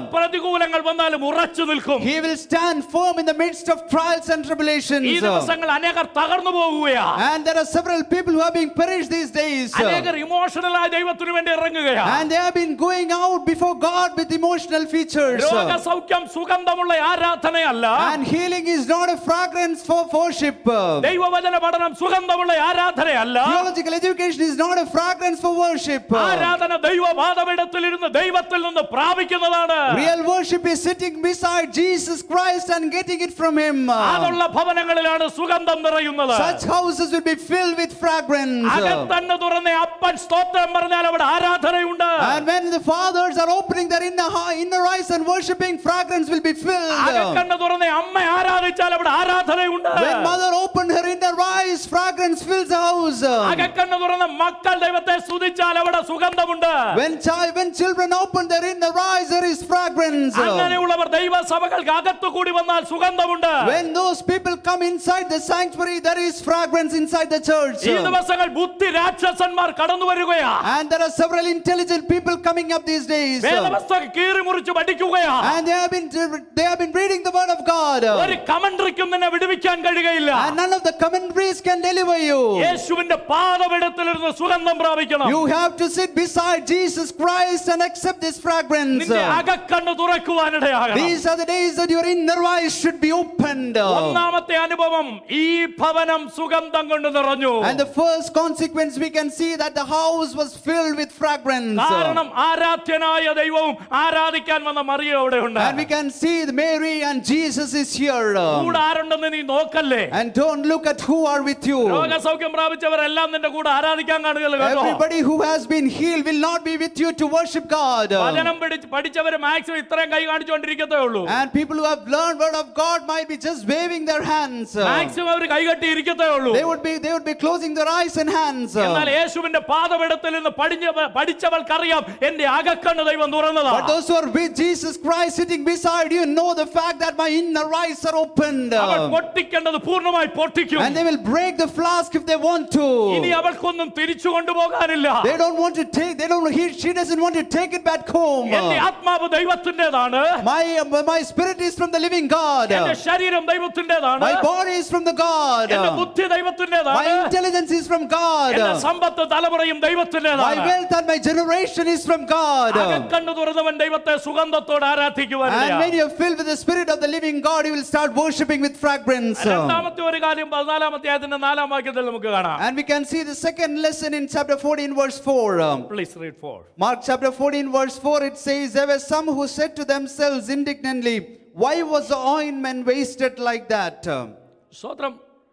പ്രതികൂലങ്ങൾ വന്നാലും ഉറച്ചു നിൽക്കും. He will stand firm in the midst of trials and tribulations. ഈ ദിവസങ്ങൾ അനേകർ തകർന്നു പോകുകയാണ്. And there are several people who have been perished these days. അനേകർ ഇമോഷണലായി ദൈവത്തിനു വേണ്ടി ഇറങ്ങുകയാണ്. And they have been going out before God with emotional features. രോഗസൗഖ്യം സുഗന്ധമുള്ള ആരാധനയല്ല. And healing is not a fragrance for worship. ദൈവവചന പഠനം സുഗന്ധമുള്ള ആരാധനയല്ല. Theological education is not a fragrance for worship. ആരാധന ദൈവപാദപീഠത്തിൽ ഇരുന്ന് ദൈവത്തിൽ നിന്ന് പ്രാപിക്കുന്നതാണ്. Real worship is sitting beside Jesus Christ and getting it from him. അതുള്ള ഭവനങ്ങളിലാണ് സുഗന്ധം നിറയുന്നത്. Such houses will be filled with fragrance. അകത്തന്നെ തുറന്ന അപ്പൻ സ്തോത്രം പറഞ്ഞാൽ അവിടെ ആരാധനയുണ്ട്. And when the fathers are opening their inner inner eyes and worshiping, fragrance will be filled. അകത്തന്നെ തുറന്ന അമ്മ ആരാധിച്ചാൽ അവിടെ ആരാധനയുണ്ട്. When mother opened her inner eyes, fragrance fills the house. അകത്തന്നെ തുറന്ന മക്കൾ ദൈവത്തെ സ്തുതിച്ചാൽ അവിടെ സുഗന്ധമുണ്ട്. When child when children open their inner eyes, there is fragrance. അങ്ങനെയുള്ളവർ ദൈവസഭകൾക്ക് അകത്തു കൂടി വന്നാൽ സുഗന്ധമുണ്ട്. When those people come inside the sanctuary, there is fragrance inside the church. ഈ ദിവസങ്ങൾ ബുദ്ധി രാക്ഷസന്മാർ കടന്നു വരികയാണ്. And there are several intelligent people coming up these days. വേദപുസ്തകം കീറി മുറിച്ച് പഠിക്കുകയാണ്. And they have been they have been reading the word of God. ഒരു കമന്ററിക്കും നിന്നെ വിടുവിക്കാൻ കഴിയുകയില്ല. And none of the commentaries can deliver you. യേശുവിന്റെ പാദപീഠത്തിലിരുന്ന് സുഗന്ധം പ്രാപിക്കണം. You have to sit beside Jesus Christ and accept this fragrance. നിന്റെ അകക്കണ്ണ് തുറക്കുവാനിടയാകണം. These are the days that your inner eyes should be opened. ഒന്നാമത്തെ അനുഭവം ഈ ഭവനം സുഗന്ധം കൊണ്ട് നിറഞ്ഞു. And the first consequence we can see that the house was filled with fragrance. കാരണം ആരാധ്യനായ ദൈവവും ആരാധിക്കാൻ വന്ന മറിയ അവിടെയുണ്ട്. And we can see Mary and Jesus is here. കൂടെ ആരുണ്ടെന്ന് നീ നോക്കല്ലേ. And don't look at who are with you. രോഗസൗഖ്യം പ്രാപിച്ചവരെല്ലാം നിന്റെ കൂടെ ആരാധിക്കാൻ കാണുകയല്ല. Everybody who has been healed will not be with you to worship God. വചനം പഠിച്ചവർ മാക്സിമം ഇത്രയും കൈ കാണിച്ചുകൊണ്ടിരിക്കത്തേ ഉള്ളൂ. And people who have learned word of God might be just waving their hands. Maximum അവർ കൈകട്ടി ഇരിക്കത്തേ ഉള്ളൂ. They would be they would be closing their eyes and hands. എന്നാൽ യേശുവിന്റെ പാദപീഠത്തിൽ നിന്ന് പഠിച്ചവൾക്കറിയാം എന്റെ അകക്കണ്ണ് ദൈവം തുറന്നതാണ്. But those who are with Jesus Christ sitting beside you know the fact that my inner eyes are opened. അവൾ പൊട്ടിക്കേണ്ടത് പൂർണ്ണമായി പൊട്ടിക്കും. And they will break the flask if they want to. ഇനി അവൾക്കൊന്നും തിരിച്ചു കൊണ്ടുപോകാനില്ല. They don't want to take they don't he, she doesn't want to take it back home. എന്റെ ആത്മാവ് ദൈവത്തിന്റേതാണ്. My my spirit is from the living God. എന്റെ ശരീരം ദൈവത്തിന്റേതാണ്. My body is from the God. എന്റെ ബുദ്ധി ദൈവത്തിന്റേതാണ്. My intelligence is from God. എന്റെ സമ്പത്ത് തലമുറയും ദൈവത്തിന്റേതാണ്. My wealth and my generation is from God. അകക്കണ്ണ് തുറന്നവൻ ദൈവത്തെ സുഗന്ധത്തോടെ ആരാധിക്കുവാനില്ല. And when you are filled with the spirit of the living God, you will start worshiping with fragrance. രണ്ടാമത്തെ ഒരു കാര്യം പതിനാലാമത്തെ അധ്യായത്തിന്റെ നാലാം വാക്യത്തിൽ നമുക്ക് കാണാം. And we can see the second lesson in chapter fourteen verse four. Please read four. Mark chapter fourteen verse four, it says, there were some who said to themselves indignantly, why was the ointment wasted like that? സ്തോത്രം.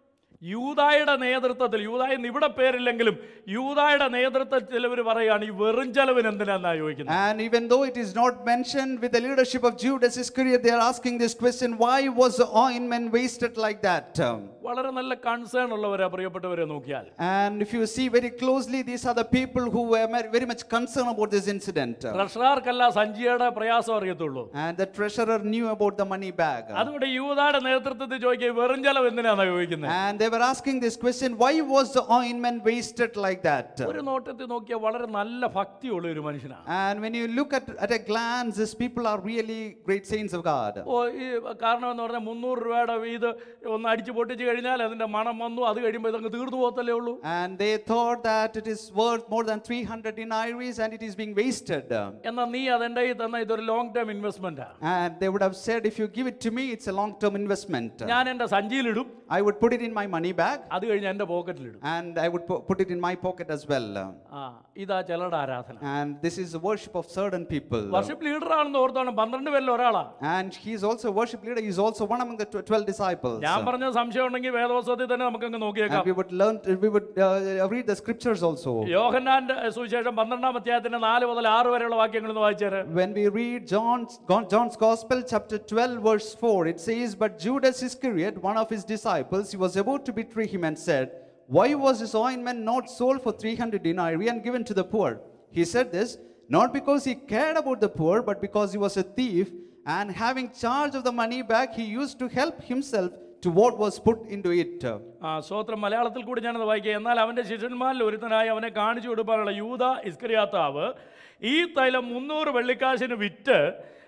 യൂദായുടെ നേതൃത്വത്തിൽ, യൂദായ ഇവിടെ പേരില്ലെങ്കിലും യൂദായുടെ നേതൃത്വത്തിൽ ചിലവർ പറയാണ് ഈ വെറും ചെലവിന് എന്തിനാണ് ചോദിക്കുന്നത്. And even though it is not mentioned with the leadership of Judas Iscariot, they are asking this question, why was the ointment wasted like that? വളരെ നല്ല കൺസേൺ ഉള്ളവരെ പ്രിയപ്പെട്ടവരെ നോക്കിയാൽ. And if you see very closely, these are the people who were very much concerned about this incident. ട്രഷറർക്കല്ല സഞ്ചിയുടെ പ്രയാസം അറിയത്തുള്ളൂ. And the treasurer knew about the money bag. അതുകൊണ്ട് യൂദായുടെ നേതൃത്വത്തിൽ ചോദിക്കുക വെറും ചെലവ് എന്തിനാണ് ചോദിക്കുന്നത്. And they were asking this question, why was the ointment wasted like that? ഒരു നോട്ടത്തിൽ നോക്കിയാൽ വളരെ നല്ല ഭക്തിയുള്ള ഒരു മനുഷ്യനാണ്. And when you look at at a glance, these people are really great saints of God. ഓ ഈ കാരണം എന്ന് പറഞ്ഞാൽ മുന്നൂറ് രൂപയുടെ ഇത് ഒന്ന് അടിച്ചു പൊട്ടിച്ച് കഴിഞ്ഞാൽ അതിന്റെ മണം വന്നു, അത് കഴിയുമ്പോൾ ഇതങ്ങ് തീർന്നു പോകത്തല്ലേ ഉള്ളൂ. And they thought that it is worth more than three hundred denarii and it is being wasted. എന്നാൽ നീ അതെന്റെ ഈ തന്ന ഇതൊരു ലോങ് ടേം ഇൻവെസ്റ്റ്മെന്റ് ആണ്. And they would have said, if you give it to me, it's a long term investment. ഞാൻ എന്റെ സഞ്ചിയിലിടും. I would put it in my money bag. അത് കഴിഞ്ഞ് എന്റെ പോക്കറ്റിലിടും. And I would put it in my pocket as well. ആ ഇതാ ചിലരുടെ ആരാധന. And this is the worship of certain people. Worship leader ആണെന്ന് ഓർത്താണ് പന്ത്രണ്ട് പേരിൽ ഒരാളാണ്. And he is also a worship leader. He is also one among the twelve disciples. ഞാൻ പറഞ്ഞ സംശയം ഉണ്ടെങ്കിൽ വേദപുസ്തകത്തിൽ തന്നെ നമുക്ക് അങ്ങ് നോക്കിയേക്കാം. And we would learn we would uh, read the scriptures also. യോഹന്നാന്റെ സുവിശേഷം പന്ത്രണ്ടാം അധ്യായത്തിന്റെ നാല് മുതൽ ആറ് വരെയുള്ള വാക്യങ്ങൾ ഒന്ന് വായിച്ചേരെ. When we read John's John's Gospel chapter twelve verse four, it says, but Judas Iscariot, one of his disciples, he was about to betray him and said, why was this ointment not sold for three hundred denarii and given to the poor? He said this not because he cared about the poor, but because he was a thief, and having charge of the money bag, he used to help himself to what was put into it. ആ സ്തോത്രം. മലയാളത്തിൽ കൂടി ഞാനത് വായിക്കുക. എന്നാൽ അവന്റെ ശിഷ്യന്മാരിൽ ഒരുത്തനായി അവനെ കാണിച്ചു കൊടുക്കാനുള്ള യൂദാ ഇസ്കറിയാത്താവ് ഈ തൈലം മുന്നൂറ് വെള്ളിക്കാശിന് വിറ്റ്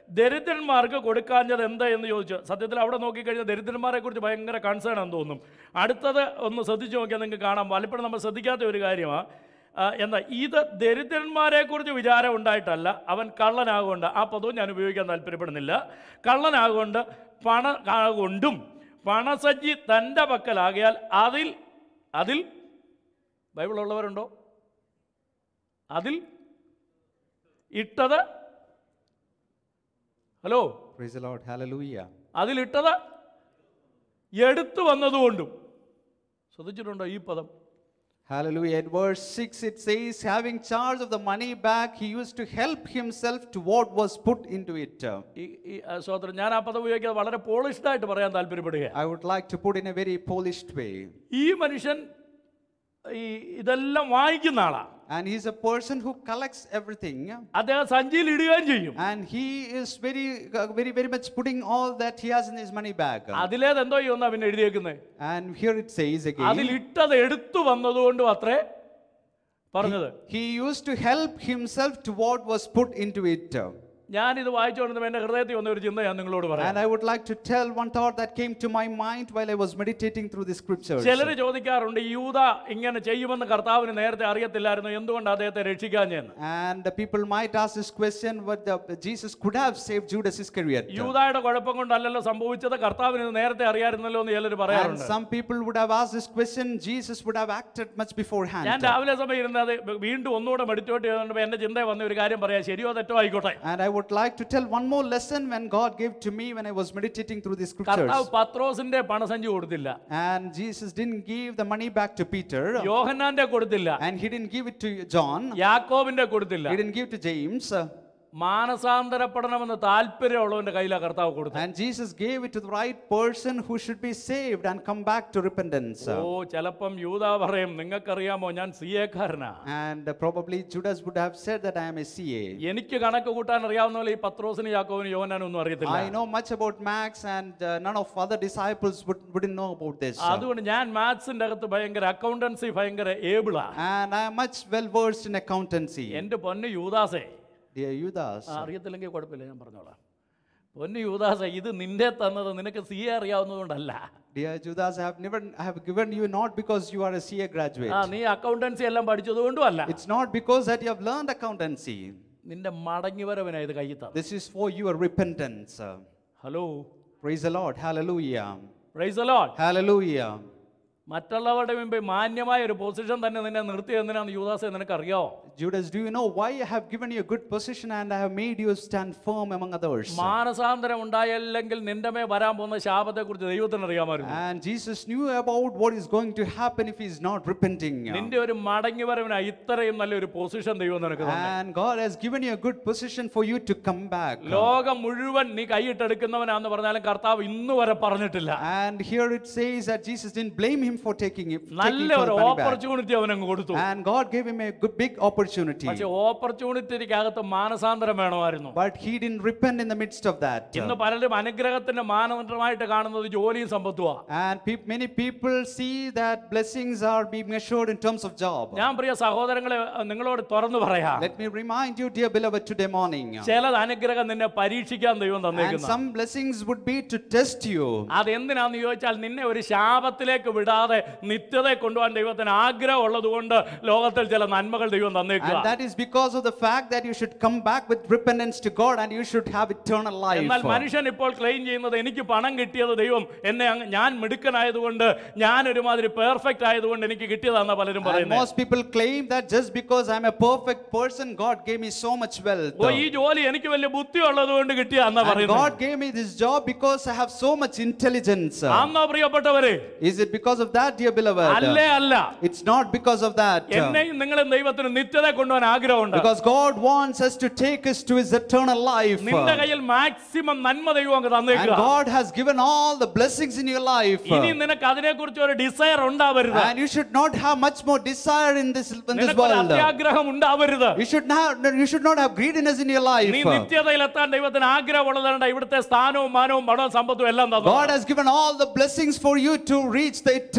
ദരിദ്രന്മാർക്ക് കൊടുക്കാഞ്ഞത് എന്താ എന്ന് ചോദിച്ചു. സത്യത്തിൽ അവിടെ നോക്കിക്കഴിഞ്ഞാൽ ദരിദ്രന്മാരെ കുറിച്ച് ഭയങ്കര കൺസേൺ ആണെന്ന് തോന്നും. അടുത്തത് ഒന്ന് ശ്രദ്ധിച്ചു നോക്കിയാൽ നിങ്ങൾക്ക് കാണാം. പലപ്പോഴും നമ്മൾ ശ്രദ്ധിക്കാത്ത ഒരു കാര്യമാണ്. എന്താ ഇത് ദരിദ്രന്മാരെക്കുറിച്ച് വിചാരം ഉണ്ടായിട്ടല്ല, അവൻ കള്ളനാകൊണ്ട്, ആ പദവും ഞാൻ ഉപയോഗിക്കാൻ താല്പര്യപ്പെടുന്നില്ല. കള്ളനാകൊണ്ട് പണ കൊണ്ടും പണസജ്ജി തൻ്റെ പക്കലാകിയാൽ അതിൽ അതിൽ ബൈബിളുള്ളവരുണ്ടോ? അതിൽ ഇട്ടത്, hello, Praise the Lord. Hallelujah. അതിലിട്ടത് എടുത്തു വന്നതുകൊണ്ടും. ശ്രദ്ധിച്ചിട്ടുണ്ടോ ഈ പദം? Hallelujah. In verse six it says, having charge of the money bag, he used to help himself to what was put into it. ഈ സഹോദരൻ, ഞാൻ ആ പദം ഉപയോഗിക്കുന്നത് വളരെ പോളിഷ്ഡ് ആയിട്ട് പറയാൻ താല്പര്യപ്പെടുക. I would like to put in a very polished way. ഈ മനുഷ്യൻ ഈ ഇതെല്ലാം വാങ്ങിക്കുന്ന ആളാണ്. And he is a person who collects everything. അദ്ദേഹം സഞ്ചിയിൽ ഇടുകയും ചെയ്യും. And he is very uh, very very much putting all that he has in his money bag. അതിലേത് എന്തോ ചെയ്യുന്ന പിന്നെ എഴുതിയേക്കുന്നത്. And here it says again, അതിൽ ഇട്ടത് എടുത്തു വന്നതുകൊണ്ടും അത്രേ പറഞ്ഞത്. He used to help himself to what was put into it. ഞാനിത് വായിച്ചുകൊണ്ടിരുന്നപ്പോൾ എൻ്റെ ഹൃദയത്തിൽ വന്ന ഒരു ചിന്ത ഞാൻ നിങ്ങളോട് പറയാം. And I would like to tell one thought that came to my mind while I was meditating through the scriptures. ചിലർ ചോദിക്കാറുണ്ട്, യൂദാ ഇങ്ങനെ ചെയ്യുമെന്ന് കർത്താവിന് നേരത്തെ അറിയത്തില്ലായിരുന്നു, എന്തുകൊണ്ട് അദ്ദേഹത്തെ രക്ഷിക്കാഞ്ഞെന്ന്. And the people might ask this question, what the, Jesus could have saved Judas Iscariot. യൂദായുടെ കുഴപ്പം കൊണ്ടല്ലല്ലോ സംഭവിച്ചത്, കർത്താവിന് ഇത് നേരത്തെ അറിയാമായിരുന്നല്ലോ എന്ന് ചിലർ പറയാറുണ്ട്. And some people would have asked this question, Jesus would have acted much beforehand. ഞാൻ രാവിലെ സമയം ഇരുന്നത് വീണ്ടും ഒന്നുകൂടെ മെഡിറ്റേറ്റ് ചെയ്തുകൊണ്ട് എൻ്റെ ചിന്ത വന്ന ഒരു കാര്യം പറയാം, ശരിയോ തെറ്റോ ആയിക്കോട്ടെ. And I would like to tell one more lesson when God gave to me when I was meditating through the scriptures. കർത്താവ് പത്രോസിന്റെ പണസഞ്ചി കൊടുത്തില്ല. And Jesus didn't give the money back to Peter. യോഹന്നാന്റെ കൊടുത്തില്ല. And he didn't give it to John. യാക്കോബിന്റെ കൊടുത്തില്ല. He didn't give to James. മാനസാന്തരപ്പെടണമെന്ന് താല്പര്യമുള്ളവന്റെ കയ്യിലാണ് കർത്താവ് കൊടുത്തത്. And Jesus gave it to the right person who should be saved and come back to repentance. ഓ, ചിലപ്പം യൂദാ പറയും, നിങ്ങൾക്കറിയാമോ ഞാൻ സി എ കാരനാ. And probably Judas would have said that I am a C A. എനിക്ക് കണക്ക് കൂട്ടാൻ അറിയാവുന്ന പോലെ ഈ പത്രോസിന് യാക്കോബിന് യോഹന്നാനും ഒന്നും അറിയത്തില്ല. I know much about Max and uh, none of other disciples would, wouldn't know about this. അതുകൊണ്ട് ഞാൻ മാത്സിന്റെ അകത്ത് ഭയങ്കര അക്കൗണ്ടൻസി ഭയങ്കര ഏബിളാ. And I am much well versed in accountancy. എന്റെ പൊന്ന് യൂദാസേ, Dear Judas, അറിയത്തില്ലെങ്കിൽ കുഴപ്പമില്ല, ഞാൻ പറഞ്ഞോളാം. പൊന്നു യൂദാസേ, ഇത് നിന്റെ തന്നത് നിനക്ക് സി എ അറിയാവുന്നതുകൊണ്ടല്ല. Dear Judas, I have never I have given you not because you are a C A graduate. ആ, നീ അക്കൗണ്ടൻസി എല്ലാം പഠിച്ചതുകൊണ്ടും അല്ല. It's not because that you have learned accountancy. നിന്റെ മടങ്ങിവരവനാ ഇത് കയ്യിൽ തന്നത്. This is for your repentance. Hello, Praise the Lord. Hallelujah. Praise the Lord. Hallelujah. മറ്റുള്ളവരുടെ മുമ്പിൽ മാന്യമായ ഒരു പൊസിഷൻ തന്നെ നിന്നെ നിർത്തി എന്തിനാന്ന് യൂദാസേ നിനക്കറിയോ? Judas, do you know why I have given you a good position and I have made you stand firm among others? മാനസാന്തരം ഉണ്ടായില്ലെങ്കിൽ നിന്റെ മേൽ വരാൻ പോകുന്ന ശാപത്തെ കുറിച്ച് ദൈവത്തിന് അറിയാമായിരുന്നു. And Jesus knew about what is going to happen if he is not repenting. നിന്റെ ഒരു മടങ്ങിവരവിനാ ഇത്രയും നല്ലൊരു പൊസിഷൻ ദൈവം നിനക്ക് തന്നു. And God has given you a good position for you to come back. ലോകം മുഴുവൻ നീ കൈയിട്ടെടുക്കുന്നവനാന്ന് പറഞ്ഞാലും കർത്താവ് ഇന്ന് വരെ പറഞ്ഞിട്ടില്ല. And here it says that Jesus didn't blame him for taking it. നല്ല ഒരു ഓപ്പർച്യൂണിറ്റി അവനങ്ങ് കൊടുത്തു. And God gave him a good big opportunity. പക്ഷേ ഓപ്പർച്യൂണിറ്റിക്കകത്ത് മാനസാന്തരം വേണമായിരുന്നു. But he didn't repent in the midst of that. ഇന്ന് പലരും അനുഗ്രഹത്തിന്റെ മാനദണ്ഡമായിട്ട് കാണുന്നത് ജോലിയും സമ്പത്തുവാ. And pe- many people see that blessings are being measured in terms of job. ഞാൻ പ്രിയ സഹോദരങ്ങളെ നിങ്ങളോട് തുറന്നു പറയാം. Let me remind you, dear beloved, today morning. ചില അനുഗ്രഹം നിന്നെ പരീക്ഷിക്കാൻ ദൈവം And തന്നേക്കുന്നു. some blessings would be to test you. അതെന്തിനാന്ന് ചോദിച്ചാൽ നിന്നെ ഒരു ശാപത്തിലേക്ക് വിടാതെ നിത്യതയെ കൊണ്ടുപോകാൻ ദൈവത്തിന് ആഗ്രഹം ഉള്ളത് കൊണ്ട് ലോകത്തിൽ ചില നന്മകൾ ദൈവം തന്നേക്കുക. And that is because of the fact that you should come back with repentance to God and you should have eternal life. എന്നാൽ മനുഷ്യൻ ഇപ്പോൾ ക്ലെയിം ചെയ്യുന്നത് എനിക്ക് പണം കിട്ടിയത് ദൈവം എന്നെ ഞാൻ മിടുക്കനായതുകൊണ്ട് ഞാൻ ഒരുമാതിരി പെർഫെക്റ്റ് ആയതുകൊണ്ട് എനിക്ക് കിട്ടിയതാണെന്ന് പലരും And പറയുന്നത്. most people claim that just because I am a perfect person, God gave me so much wealth. ഓ, ഈ ജോലി എനിക്ക് വലിയ ബുദ്ധി ഉള്ളത് കൊണ്ട് കിട്ടിയാന്നാ And പറയുന്നത്. God gave me this job because I have so much intelligence. ആന്നോ പ്രിയപ്പെട്ടവരെ? Is it because of that, dear beloved? അല്ലേ അല്ല. It's not because of that. എന്നെയും നിങ്ങളും ദൈവത്തിന് നിത്യതയെ കൊണ്ടുപോകാൻ ആഗ്രഹമുണ്ട്. Because God wants us to take us to His eternal life. നിന്റെ കയ്യിൽ മാക്സിമം നന്മ ദൈവം അങ്ങ് And തന്നേക്കുക. God has given all the blessings in your life. ഇനി നിനക്ക് അതിനെക്കുറിച്ച് ഒരു ഡിസയർ ഉണ്ടാവരുത്. And you should not have much more desire in this in this നിനക്ക് ഒരു world. അത്യാഗ്രഹം ഉണ്ടാവരുത്. You should not you should not have greediness in your life. നീ നിത്യതയിലെത്താൻ ദൈവത്തിന് ആഗ്രഹമുള്ളതുകൊണ്ട് ഇവിടുത്തെ സ്ഥാനവും മാനവും പണവും സമ്പത്തും എല്ലാം തന്നു. God has given all the blessings for you to reach the eternal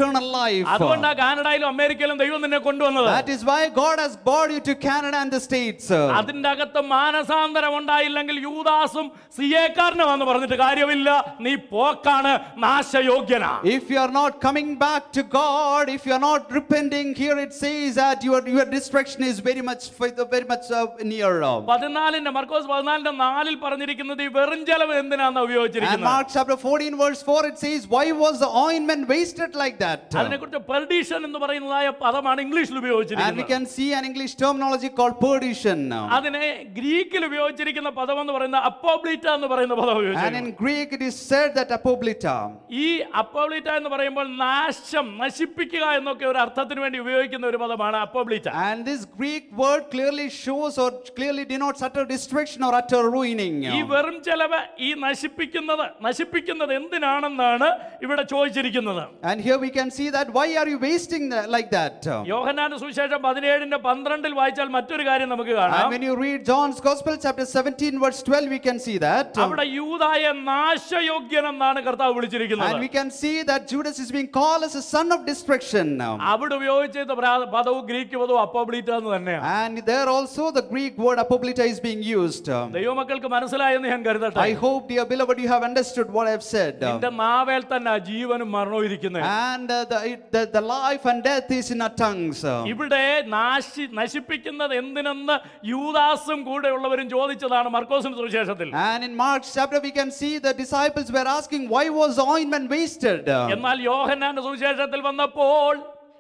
eternal life. അതുകൊണ്ടാണ് കാനഡയിലും അമേരിക്കയിലും ദൈവം നിന്നെ കൊണ്ടുവന്നത്. That is why God has brought you to Canada and the States. അതിന്റെ അകത്ത് മാനസാന്തരം ഉണ്ടായില്ലെങ്കിൽ യൂദാസും സിയേക്കാരനുമാണെന്ന് പറഞ്ഞിട്ട് കാര്യമില്ല. നീ പോക്കാണ് നാശയോഗ്യനാ. If you are not coming back to God, if you are not repenting, here it says that your your destruction is very much very much uh, near. പതിനാലിന്റെ മർക്കോസ് പതിനാലിന്റെ നാലിൽ പറഞ്ഞിരിക്കുന്നത് ഈ വെറുംജലം എന്തിനാണ് ഉപയോഗിച്ചിരിക്കുന്നത്? And Mark chapter fourteen verse four it says, why was the ointment wasted like that? അതിനെക്കുറിച്ച് പെർഡിഷൻ എന്ന് പറയുന്നതായ പദമാണ് ഇംഗ്ലീഷിൽ ഉപയോഗിച്ചിരിക്കുന്നത്. And we can see an English terminology called perdition. അതിനെ ഗ്രീക്കിൽ ഉപയോഗിച്ചിരിക്കുന്ന പദം എന്ന് പറയുന്നത് അപ്പോബ്ലിറ്റ എന്ന് പറയുന്ന പദം ഉപയോഗിച്ചിരിക്കുന്നു. And in Greek it is said that apoblita. ഈ അപ്പോബ്ലിറ്റ എന്ന് പറയുമ്പോൾ നാശം, നശിപ്പിക്കുക എന്നൊക്കെ ഒരു അർത്ഥത്തിന് വേണ്ടി ഉപയോഗിക്കുന്ന ഒരു പദമാണ് അപ്പോബ്ലിറ്റ. And this Greek word clearly shows or clearly denotes utter destruction or utter ruining. ഈ വെറും ചെലവ് ഈ നശിപ്പിക്കുന്നത് നശിപ്പിക്കുന്നത് എന്തിനാണെന്നാണ് ഇവിടെ ചോദിച്ചിരിക്കുന്നത്. And here we can see that why are you wasting that, like that? യോഹന്നാന്റെ സുവിശേഷം പതിനേഴിന്റെ പന്ത്രണ്ടിൽ വായിച്ചാൽ മറ്റൊരു കാര്യം നമുക്ക് കാണാം. And when you read John's Gospel chapter seventeen verse twelve we can see that അവിടെ യൂദായെ നാശയോഗ്യൻ എന്നാണ് കർത്താവ് വിളിച്ചിരിക്കുന്നത്. and we can see that Judas is being called as a son of destruction. അവിടെ ഉപയോഗിച്ച പദവും ഗ്രീക്ക് പദവും അപ്പോബ്ലിറ്റ എന്ന് തന്നെയാണ്. And there also the Greek word apoblita is being used. ദൈവമക്കൾക്ക് മനസ്സിലായെന്ന് ഞാൻ കരുതട്ടെ. I hope dear beloved you have understood what I have said. നിന്റെ നാവേൽ തന്നെ ജീവനും മരണവും ഇരിക്കുന്നത്. And uh, the, the the life and death is in our tongues. ഇവിടെ നാശി നശിപ്പിക്കുന്നത് എന്തിനെന്ന് യൂദാസും കൂടെയുള്ളവരും ചോദിച്ചതാണ് മർക്കോസിന്റെ സുവിശേഷത്തിൽ. And in Mark's chapter we can see the disciples were asking why was the ointment wasted. എന്നാൽ യോഹന്നാന്റെ സുവിശേഷത്തിൽ വന്നപ്പോൾ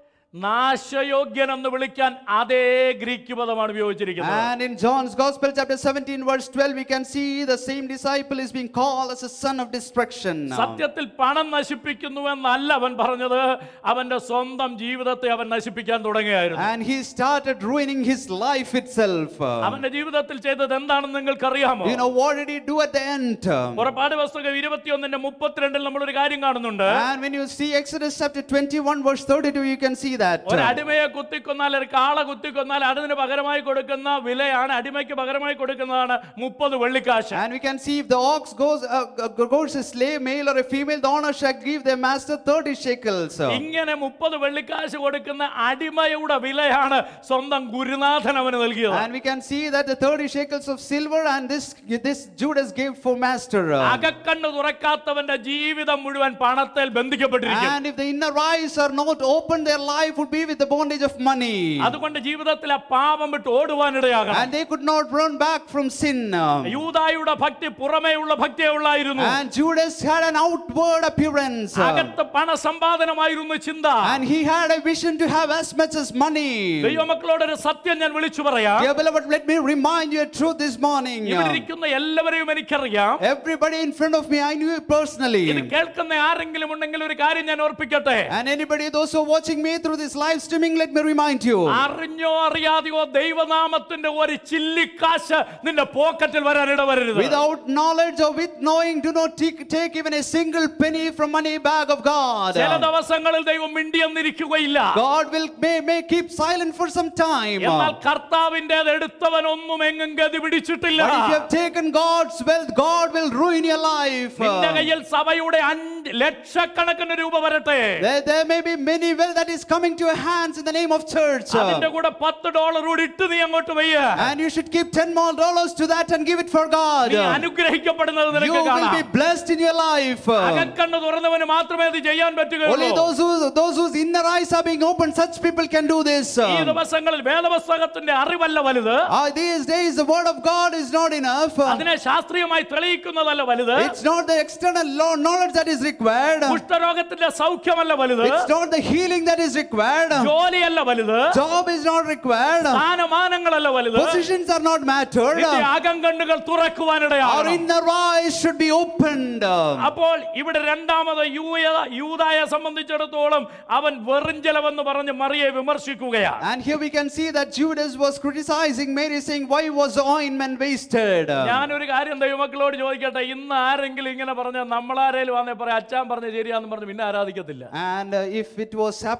നാശയോഗ്യൻ എന്ന് വിളിക്കാൻ അതേ ഗ്രീക്ക് പദമാണ് ഉപയോഗിച്ചിരിക്കുന്നത്. And in John's Gospel chapter seventeen verse twelve we can see the same disciple is being called as a son of destruction. സത്യത്തിൽ പണം നശിപ്പിക്കുന്നുവെന്നല്ല അവൻ പറഞ്ഞത്, അവന്റെ സ്വന്തം ജീവിതത്തെ അവൻ നശിപ്പിക്കാൻ തുടങ്ങിയായിരുന്നു. And he started ruining his life itself. അവന്റെ ജീവിതത്തിൽ ചെയ്തത് എന്താണെന്ന് നിങ്ങൾക്കറിയാമോ? You know what did he do at the end? പുറപ്പാട് പുസ്തകം ഇരുപത്തിയൊന്നിന്റെ മുപ്പത്തിരണ്ടിൽ നമ്മൾ ഒരു കാര്യം കാണുന്നുണ്ട്. And when you see Exodus chapter twenty-one verse thirty-two you can see that ഒരു അടിമയെ കുത്തിക്കൊന്നാൽ, ഒരു കാള കുത്തിക്കൊന്നാൽ അതിന് പകരമായി കൊടുക്കുന്ന വിലയാണ്, അടിമയ്ക്ക് പകരമായി കൊടുക്കുന്നതാണ് മുപ്പത് വെള്ളിക്കാശ്. And we can see if the ox goes uh, goes a slave male or a female, the owner shall give their master thirty shekels. ഇങ്ങനെ മുപ്പത് വെള്ളിക്കാശ് കൊടുക്കുന്ന അടിമയുടെ വിലയാണ് സ്വന്തം ഗുരുനാഥൻ അവന് നൽകിയത്. And we can see that the thirty shekels of silver and this this Judas gave for master. അകക്കണ്ണ് തുറക്കാത്തവന്റെ ജീവിതം മുഴുവൻ പണത്തിൽ ബന്ധിക്കപ്പെട്ടിരിക്കും. And if the inner eyes are not open, their life would be with the bondage of money. അതുകൊണ്ട് ജീവിതത്തിൽ ആ പാപം വിട്ട് ഓടുവാനിടയാകണം. And they could not run back from sin. യൂദായുടെ ഭക്തി പുറമേയുള്ള ഭക്തിയേ ഉള്ളായിരുന്നു. And Judas had an outward appearance. അകത്ത് പണസമ്പാദനമായിരുന്നു ചിന്ത. And he had a vision to have as much as money. ദൈവമക്കളോട് ഒരു സത്യം ഞാൻ വിളിച്ചു പറയാം. Dear beloved, let me remind you a truth this morning. ഇവിടെ ഇരിക്കുന്ന എല്ലാവരെയും എനിക്കറിയാം. Everybody in front of me I knew personally. ഇത് കേൾക്കുന്ന ആരെങ്കിലും ഉണ്ടെങ്കിൽ ഒരു കാര്യം ഞാൻ ഓർപ്പിക്കട്ടെ. And anybody those who are watching me through this live streaming, let me remind you. അറിഞ്ഞോ അറിയാതെയോ ദൈവനാമത്തിന്റെ ഒരു ചില്ലിക്കാശ് നിന്റെ പോക്കറ്റിൽ വരാൻ ഇടവരരുത്. Without knowledge or with knowing, do not take, take even a single penny from money bag of God. ചില ദിവസങ്ങളിൽ ദൈവം മിണ്ടിയെന്നിരിക്കുകയില്ല. God will may, may keep silent for some time. എന്നാൽ കർത്താവിന്റേത് എടുത്തവനൊന്നും എങ്ങും ഗതി പിടിച്ചിട്ടില്ല. But if you have taken God's wealth, God will ruin your life. നിന്റെ കയ്യിൽ സഭയുടെ ലക്ഷക്കണക്കിന് രൂപ വരട്ടെ. There, there may be many wealth that is coming to your hands in the name of church. അതിന്റെ കൂടെ പത്ത് ഡോളർ കൂടി ഇട്ട് നീ അങ്ങോട്ട് വയ്യ. And you should keep ten more dollars to that and give it for God. നീ അനുഗ്രഹിക്കപ്പെടുന്നത് നിനക്ക് You കാണാം. will be blessed in your life. അകക്കണ്ണ് തുറന്നവന് മാത്രമേ ഇത് ചെയ്യാൻ പറ്റുകയുള്ളൂ. Only those who those whose inner eyes are being opened, such people can do this. ഈ ദിവസങ്ങളിൽ വേദപുസ്തകത്തിന്റെ അറിവല്ല വലുത്. Ah, these days the word of God is not enough. അതിനെ ശാസ്ത്രീയമായി തെളിയിക്കുന്നതല്ല വലുത്. It's not the external knowledge that is required. കുഷ്ഠരോഗത്തിന്റെ സൗഖ്യമല്ല വലുത്. It's not the healing that is required. ജോലിയല്ല വലുത്. Job is not required. സ്ഥാനമാനങ്ങളല്ല വലുത്. Positions are not mattered. നിന്റെ അകങ്കണ്ണുകൾ തുറക്കുവാനിടയാകണം. Our inner eyes should be opened. അപ്പോൾ ഇവിടെ രണ്ടാമത് യൂദായെ സംബന്ധിച്ചിടത്തോളം അവൻ വെറുഞ്ചലവെന്ന് പറഞ്ഞ് മറിയെ വിമർശിക്കുകയാണ്. And here we can see that Judas was criticizing Mary, saying, why was the ointment wasted? ഞാൻ ഒരു കാര്യം ദൈവമക്കളോട് ചോദിക്കട്ടെ, ഇന്ന് ആരെങ്കിലും ഇങ്ങനെ പറഞ്ഞാൽ നമ്മളാരേലും വന്നേ പറയാം അച്ഛൻ പറഞ്ഞ ശരിയാന്ന് പറഞ്ഞ് പിന്നെ ആരാധിക്കത്തില്ല. And uh, if it was happening today,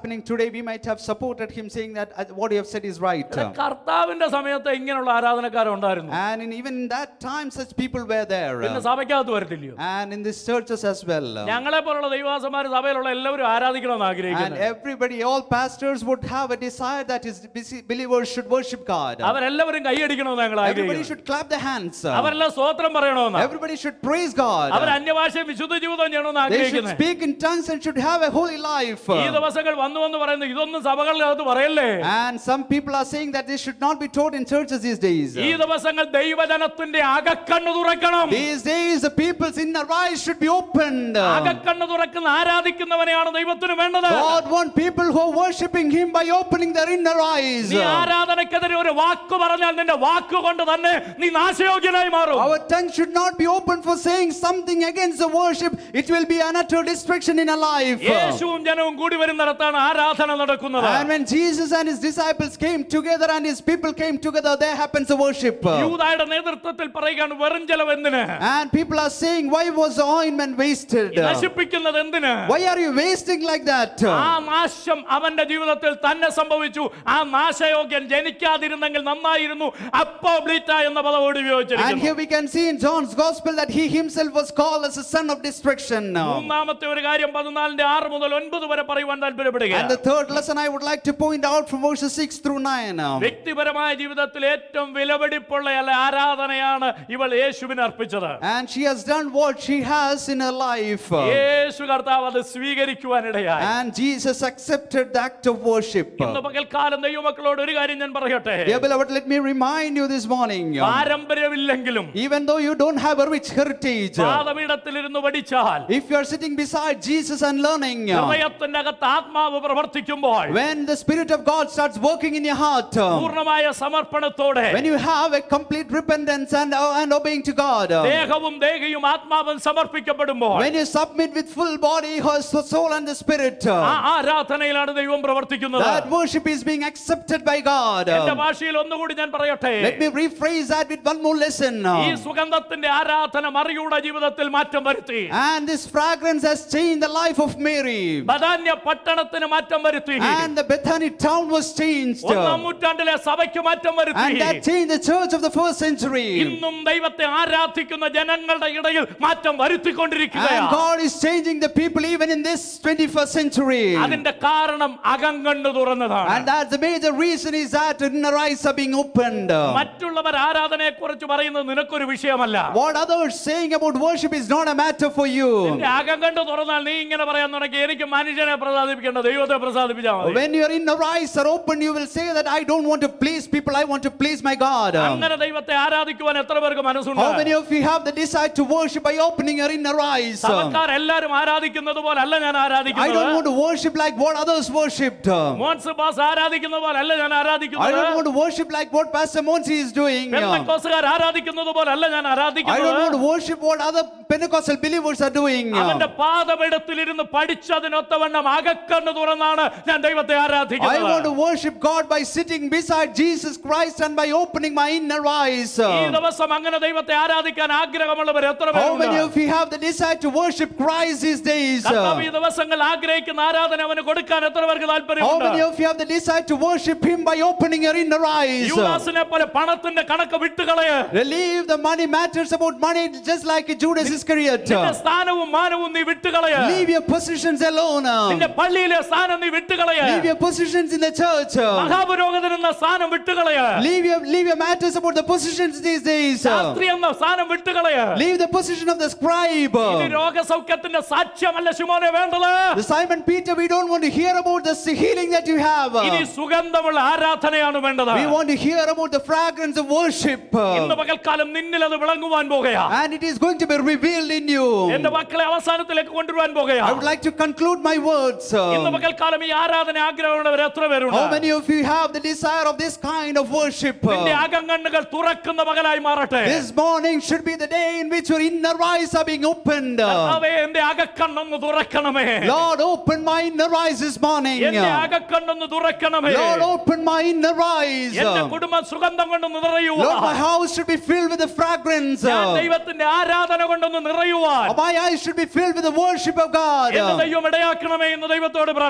we might have supported him saying that uh, what you have said is right. കർത്താവിന്റെ സമയത്ത് ഇങ്ങനെയുള്ള ആരാധനക്കാരുണ്ടായിരുന്നു. And in, even in that time such people were there. പിന്നെ സഭയ്ക്കകത്ത് വരത്തില്ലയോ? And in these churches as well. ഞങ്ങളെ പോലുള്ള ദൈവദാസന്മാർ സഭയിലുള്ള എല്ലാവരും ആരാധിക്കണമെന്ന് And ആഗ്രഹിക്കുന്നു. everybody, all pastors would have a desire that his believers should worship God. അവരെല്ലാവരും കൈയടിക്കണമെന്ന് ഞങ്ങൾ Everybody ആഗ്രഹിക്കുന്നു. should clap their hands. അവരെല്ലാം സ്തോത്രം പറയണമെന്ന്. Everybody should praise God. അവർ അന്യഭാഷയും വിശുദ്ധ ജീവിതം ചെയ്യണമെന്ന് They should ആഗ്രഹിക്കുന്നു. speak in tongues and should have a holy life. ഈ ദിവസങ്ങൾ വന്നു വന്ന് പറയുന്നു ഇതൊന്നും സഭകളിലകത്ത് പറയല്ലേ. And some people are saying that this should not be taught in churches these days. ഈ ദിവസങ്ങൾ ദൈവജനത്തിന്റെ അകക്കണ്ണ് തുറക്കണം. These days the people's inner eyes should be opened. അകക്കണ്ണ് തുറക്കുന്ന ആരാധിക്കുന്നവനെയാണ് ദൈവത്തിന് വേണ്ടത്. God wants people who are worshiping him by opening their inner eyes. നീ ആരാധനക്കെതിരെ ഒരു വാക്ക് പറഞ്ഞാൽ നിന്റെ വാക്ക് കൊണ്ട് തന്നെ നീ നാശയോഗ്യനായി മാറും. Our tongue should not be open for saying something against the worship. It will be an utter destruction in our life. യേശുവും ജനവും കൂടി വരുന്നിടത്താണ് ആരാധന നടക്കുന്നത്. And when Jesus and his disciples came together and his people came together, there happens a worship. യൂദായുടെ നേതൃത്വത്തിൽ പറയുകയാണ് വെറും ജലം എന്തിന്? And people are saying, why was the ointment wasted? നശിപ്പിക്കുന്നത് എന്തിന്? Why are you wasting like that? ആ നാശം അവന്റെ ജീവിതത്തിൽ തന്നെ സംഭവിച്ചു. ആ നാശയോഗ്യൻ ജനിക്കാതിരുന്നെങ്കിൽ നന്നായിരുന്നു. അപ്പോബ്ലിറ്റ എന്ന പദം ഉപയോഗിച്ചിരിക്കുന്നു. And here we can see in John's gospel that he himself was called as a son of destruction. മൂന്നാമത്തെ ഒരു കാര്യം പതിനാലിന്റെ ആറ് മുതൽ ഒൻപത് വരെ പറയുവാൻ താല്പര്യപ്പെടുകയാണ്. And the third lesson I would like to point out from verses six through nine. വ്യക്തിപരമായ ജീവിതത്തിൽ ഏറ്റവും വിലപിടിപ്പുള്ള ആരാധനയാണ് ഇവൾ യേശുവിന് അർപ്പിച്ചത്. And she has done what she has in her life. യേശു കർത്താവ് അത് സ്വീകരിക്കുവാനിടയായി. And Jesus accepted the act of worship. ഇന്ന് പകൽക്കാലം ദൈവമക്കളോട് ഒരു കാര്യം ഞാൻ പറയട്ടെ. Dear beloved, let me remind you this morning. പാരമ്പര്യമില്ലെങ്കിലും Even though you don't have a rich heritage, പാദപീഠത്തിലിരുന്ന് പഠിച്ചാൽ, if you are sitting beside Jesus and learning, ഹൃദയത്തിന്റെ അകത്ത് ആത്മാവ് പ്രവർത്തിക്കുമ്പോൾ, when the Spirit of God starts working in your heart, പൂർണ്ണമായ സമർപ്പണത്തോടെ, when you have a complete repentance and, uh, and obeying to God, ദേഹവും ദേഹിയും ആത്മാവും സമർപ്പിക്കപ്പെടുമ്പോൾ, when you submit with full body, soul and the spirit, ആ ആരാധനയിലാണ് ദൈവം പ്രവർത്തിക്കുന്നത്. that worship is being accepted by God. എന്റെ ഭാഷയിൽ ഒന്നുകൂടി ഞാൻ പറയട്ടെ. Let me rephrase that with one more lesson. ഈ സുഗന്ധത്തിന്റെ ആരാധന മറിയുടെ ജീവിതത്തിൽ മാറ്റം വരുത്തി. And this fragrance has changed the life of Mary. ബഥാന്യ പട്ടണത്തിന് മാറ്റം വരുത്തി. And the Bethany town was changed. ഒന്നാം നൂറ്റാണ്ടിലെ സഭയ്ക്ക് മാറ്റം വരുത്തി. And that changed the church of the first century. ഇന്നും ദൈവത്തെ ആരാധിക്കുന്ന ജനങ്ങളുടെ ഇടയിൽ മാറ്റം വരുത്തിക്കൊണ്ടിരിക്കുകയാണ്. And God is changing the people even in this twenty-first century. അതിന്റെ കാരണം അകം കണ്ടു തുറന്നതാണ്. And that's the major reason is that inner eyes are being opened. മറ്റുള്ളവർ ആരാധനയെ കുറിച്ച് പറയുന്നത് നിനക്കൊരു വിഷയമല്ല. What others saying about worship is not a matter for you. നിന്റെ അകം കണ്ടു തുറന്നാൽ നീ ഇങ്ങനെ പറയാൻ തുടങ്ങി എനിക്ക് മനുഷ്യനെ പ്രസാദിപ്പിക്കേണ്ട ദൈവത്തെ പ്രസാദിപ്പിച്ചാൽ മതി. When your inner eyes are open, you will say that I don't want to please people, I want to please my God. അങ്ങനെ ദൈവത്തെ ആരാധിക്കുവാൻ എത്ര പേർക്ക് മനസ്സുണ്ട്? How many of you have the desire to worship by opening your inner eyes? സഭക്കാർ എല്ലാവരും ആരാധിക്കുന്നത് പോലെ അല്ല ഞാൻ I don't ആരാധിക്കുന്നത്. want to worship like what others worshipped. മോൻസ് പാസ് ആരാധിക്കുന്നത് പോലെ അല്ല ഞാൻ I ആരാധിക്കുന്നത്. don't want to worship like what Pastor Monsi is doing. പെന്തക്കോസ്തുകാർ ആരാധിക്കുന്നത് പോലെ അല്ല ഞാൻ I don't want ആരാധിക്കുന്നത്. to worship what other Pentecostal believers are doing. അവന്റെ പാദപീഠത്തിലിരുന്ന് പഠിച്ചതിനൊത്തവണ്ണം അകക്കണ്ണ് തുറന്നാണ് ഞാൻ ദൈവത്തെ I want to ആരാധിക്കുന്നത്. worship God by sitting beside Jesus Christ and by opening my inner eyes. ഈ ദിവസം അങ്ങനെ ദൈവത്തെ ആരാധിക്കാൻ ആഗ്രഹമുള്ളവർ എത്ര How many പേരുണ്ട്? of you have the desire to worship Christ these days? കർത്താവ് ഈ ദിവസങ്ങൾ ആഗ്രഹിക്കുന്ന ആരാധന അവന് കൊടുക്കാൻ എത്ര പേർക്ക് How താല്പര്യമുണ്ട്? many of you have the desire to worship Him by opening your inner eyes? യൂദാസിനെ പോലെ പണത്തിന്റെ കണക്ക് വിട്ടുകളയ. Leave the money matters about money just like Judas Iscariot. നിന്റെ സ്ഥാനവും മാനവും നീ വിട്ടുകളയ. Leave your positions alone. നിന്റെ പള്ളിയിലെ സ്ഥാനം നീ വിട്ടുകളയ. Leave your positions in the church. മഹാപുരോഹിതൻ എന്ന സ്ഥാനം വിട്ടുകളയ. Leave your leave your matters about the positions these days. Shastri എന്ന സ്ഥാനം വിട്ടുകളയ. Leave the position of the scribe. ഇത് രോഗസൗഖ്യത്തിന്റെ സാക്ഷ്യമല്ല ശിമോനെ വേണ്ടത്. The Simon Peter, we don't want to hear about the healing that you have. ഇനി സുഗന്ധമുള്ള ആരാധനയാണ് വേണ്ടത്. We want to hear about the fragrance of worship. ഇന്ന് പകൽക്കാലം നിന്നിൽ അത് വിളങ്ങുവാൻ പോകുകയാ. And it is going to be revealed in you. എന്റെ മക്കളെ അവസാനത്തിലേക്ക് കൊണ്ടുവരാൻ പോകുകയാ. I would like to conclude my words. ഇന്ന് പകൽക്കാലം ഈ ആരാധന ആഗ്രഹമുള്ളവർ എത്ര പേരുണ്ട്? How many of you have the desire of this kind of worship? നിന്റെ അകക്കണ്ണുകൾ തുറക്കുന്ന പകലായി മാറട്ടെ. This morning should be the day in which your inner eyes are being opened. കർത്താവേ, എന്റെ അകക്കണ്ണൊന്ന് തുറക്കണമേ. Lord, open my inner eyes this morning. എന്റെ അകക്കണ്ണൊന്ന് തുറക്കണമേ. Lord, open my inner eyes. എന്റെ കുടുംബം സുഗന്ധം കൊണ്ടൊന്ന് നിറയുവാൻ. Lord, my house should be filled with the fragrance. ഞാൻ ദൈവത്തിന്റെ ആരാധന കൊണ്ടൊന്ന് നിറയുവാൻ. My eyes should be filled with the worship of God. എന്റെ ദൈവം ഇടയാക്കണമേ എന്ന് ദൈവത്തോട് Pray പ്രാർത്ഥിക്കാം. to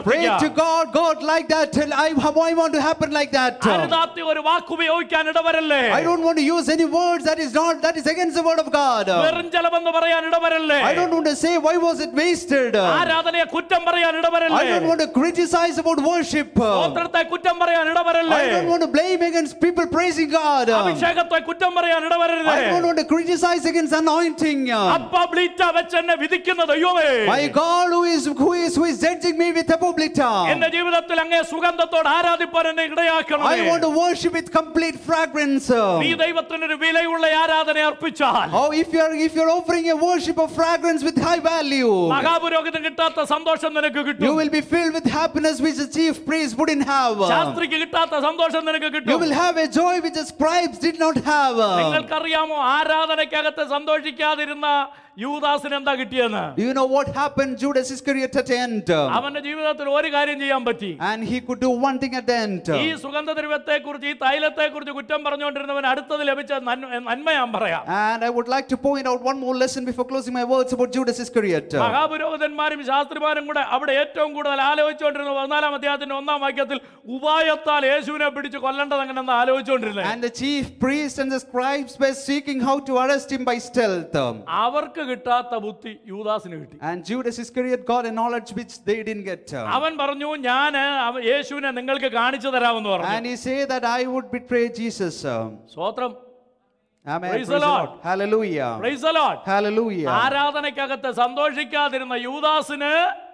God, God like that, I, I want to happen like that. അരുതാത്ത ഒരു വാക്ക് ഉപയോഗിക്കാൻ ഇടവരല്ലേ. I don't want to use any words that is not, that is against the word of God. വെറും ജലമെന്ന് പറയാൻ ഇടവരല്ലേ. I don't want to say why was it wasted. ആരാധനയെ കുറ്റം പറയാൻ ഇടവരല്ലേ. I don't want to criticize about worship. സ്തോത്രത്തെ കുറ്റം പറയാൻ ഇടവരല്ലേ. I don't want to blame against people praising God. അഭിഷേകത്തെ കുറ്റം പറയാൻ ഇടവരരുത്. I don't want to criticize against anointing. അപ്പബ്ലിറ്റ വെച്ച് എന്നെ വിധിക്കുന്ന ദൈവമേ. My God who is who is who is judging me with apoblita. എന്റെ ജീവിതത്തിൽ അങ്ങേ സുഗന്ധത്തോട് ആരാധിപ്പാൻ എന്നെ ഇടയാക്കണമേ. I want to worship with complete fragrance. നീ ദൈവത്തിന് ഒരു വിലയുള്ള ആരാധന അർപ്പിച്ചാൽ, oh, if you are if you are offering a worship of fragrance with high value, മഹാപുരോഹിതൻ കിട്ടാത്ത സന്തോഷം നിനക്ക് കിട്ടും. you will be filled with happiness which the chief priest wouldn't have. ശാസ്ത്രിക്ക് കിട്ടാത്ത സന്തോഷം നിനക്ക് കിട്ടും. You will have a joy which the scribes did not have. നിങ്ങൾക്കറിയാമോ ആരാധനയ്ക്കകത്ത് സന്തോഷിക്കാതിരുന്ന യൂദാസിന് എന്താ കിട്ടിയെന്ന്? Do you know what happened Judas Iscariot at the end? അവന്റെ ജീവിതത്തിൽ ഒരു കാര്യം ചെയ്യാൻ പറ്റി. And he could do one thing at the end. ഈ സുഗന്ധദ്രവ്യത്തെ കുറിച്ച്, ഈ തൈലത്തെ കുറിച്ച് കുറ്റം പറഞ്ഞുകൊണ്ടിരുന്നവൻ അടുത്തത് ലഭിച്ച നന്മ ഞാൻ പറയാം. And I would like to point out one more lesson before closing my words about Judas Iscariot. മഹാപുരോഹിതന്മാരും ശാസ്ത്രിമാരും കൂടെ അവിടെ ഏറ്റവും കൂടുതൽ ആലോചിച്ചുകൊണ്ടിരുന്ന പതിനാലാം അധ്യായത്തിന്റെ ഒന്നാം വാക്യത്തിൽ ഉപായത്താൽ യേശുവിനെ പിടിച്ച് കൊല്ലേണ്ടത് എങ്ങനെയെന്ന് ആലോചിച്ചുകൊണ്ടിരുന്നത്. And the chief priests and the scribes were seeking how to arrest him by stealth. അവർക്ക് കിട്ടാത്ത ബുദ്ധി യൂദാസിന് കിട്ടി. And Judas Iscariot got a knowledge which they didn't get. അവൻ പറഞ്ഞു, ഞാൻ യേശുവിനെ നിങ്ങൾക്ക് കാണിച്ചു തരാമെന്ന് പറഞ്ഞു. And he said that I would betray Jesus. സ്തോത്രം. Amen. Praise the Lord. Hallelujah. Praise the Lord. Hallelujah. ആരാധനയ്ക്കകത്ത് സന്തോഷിക്കാതിരുന്ന യൂദാസിന്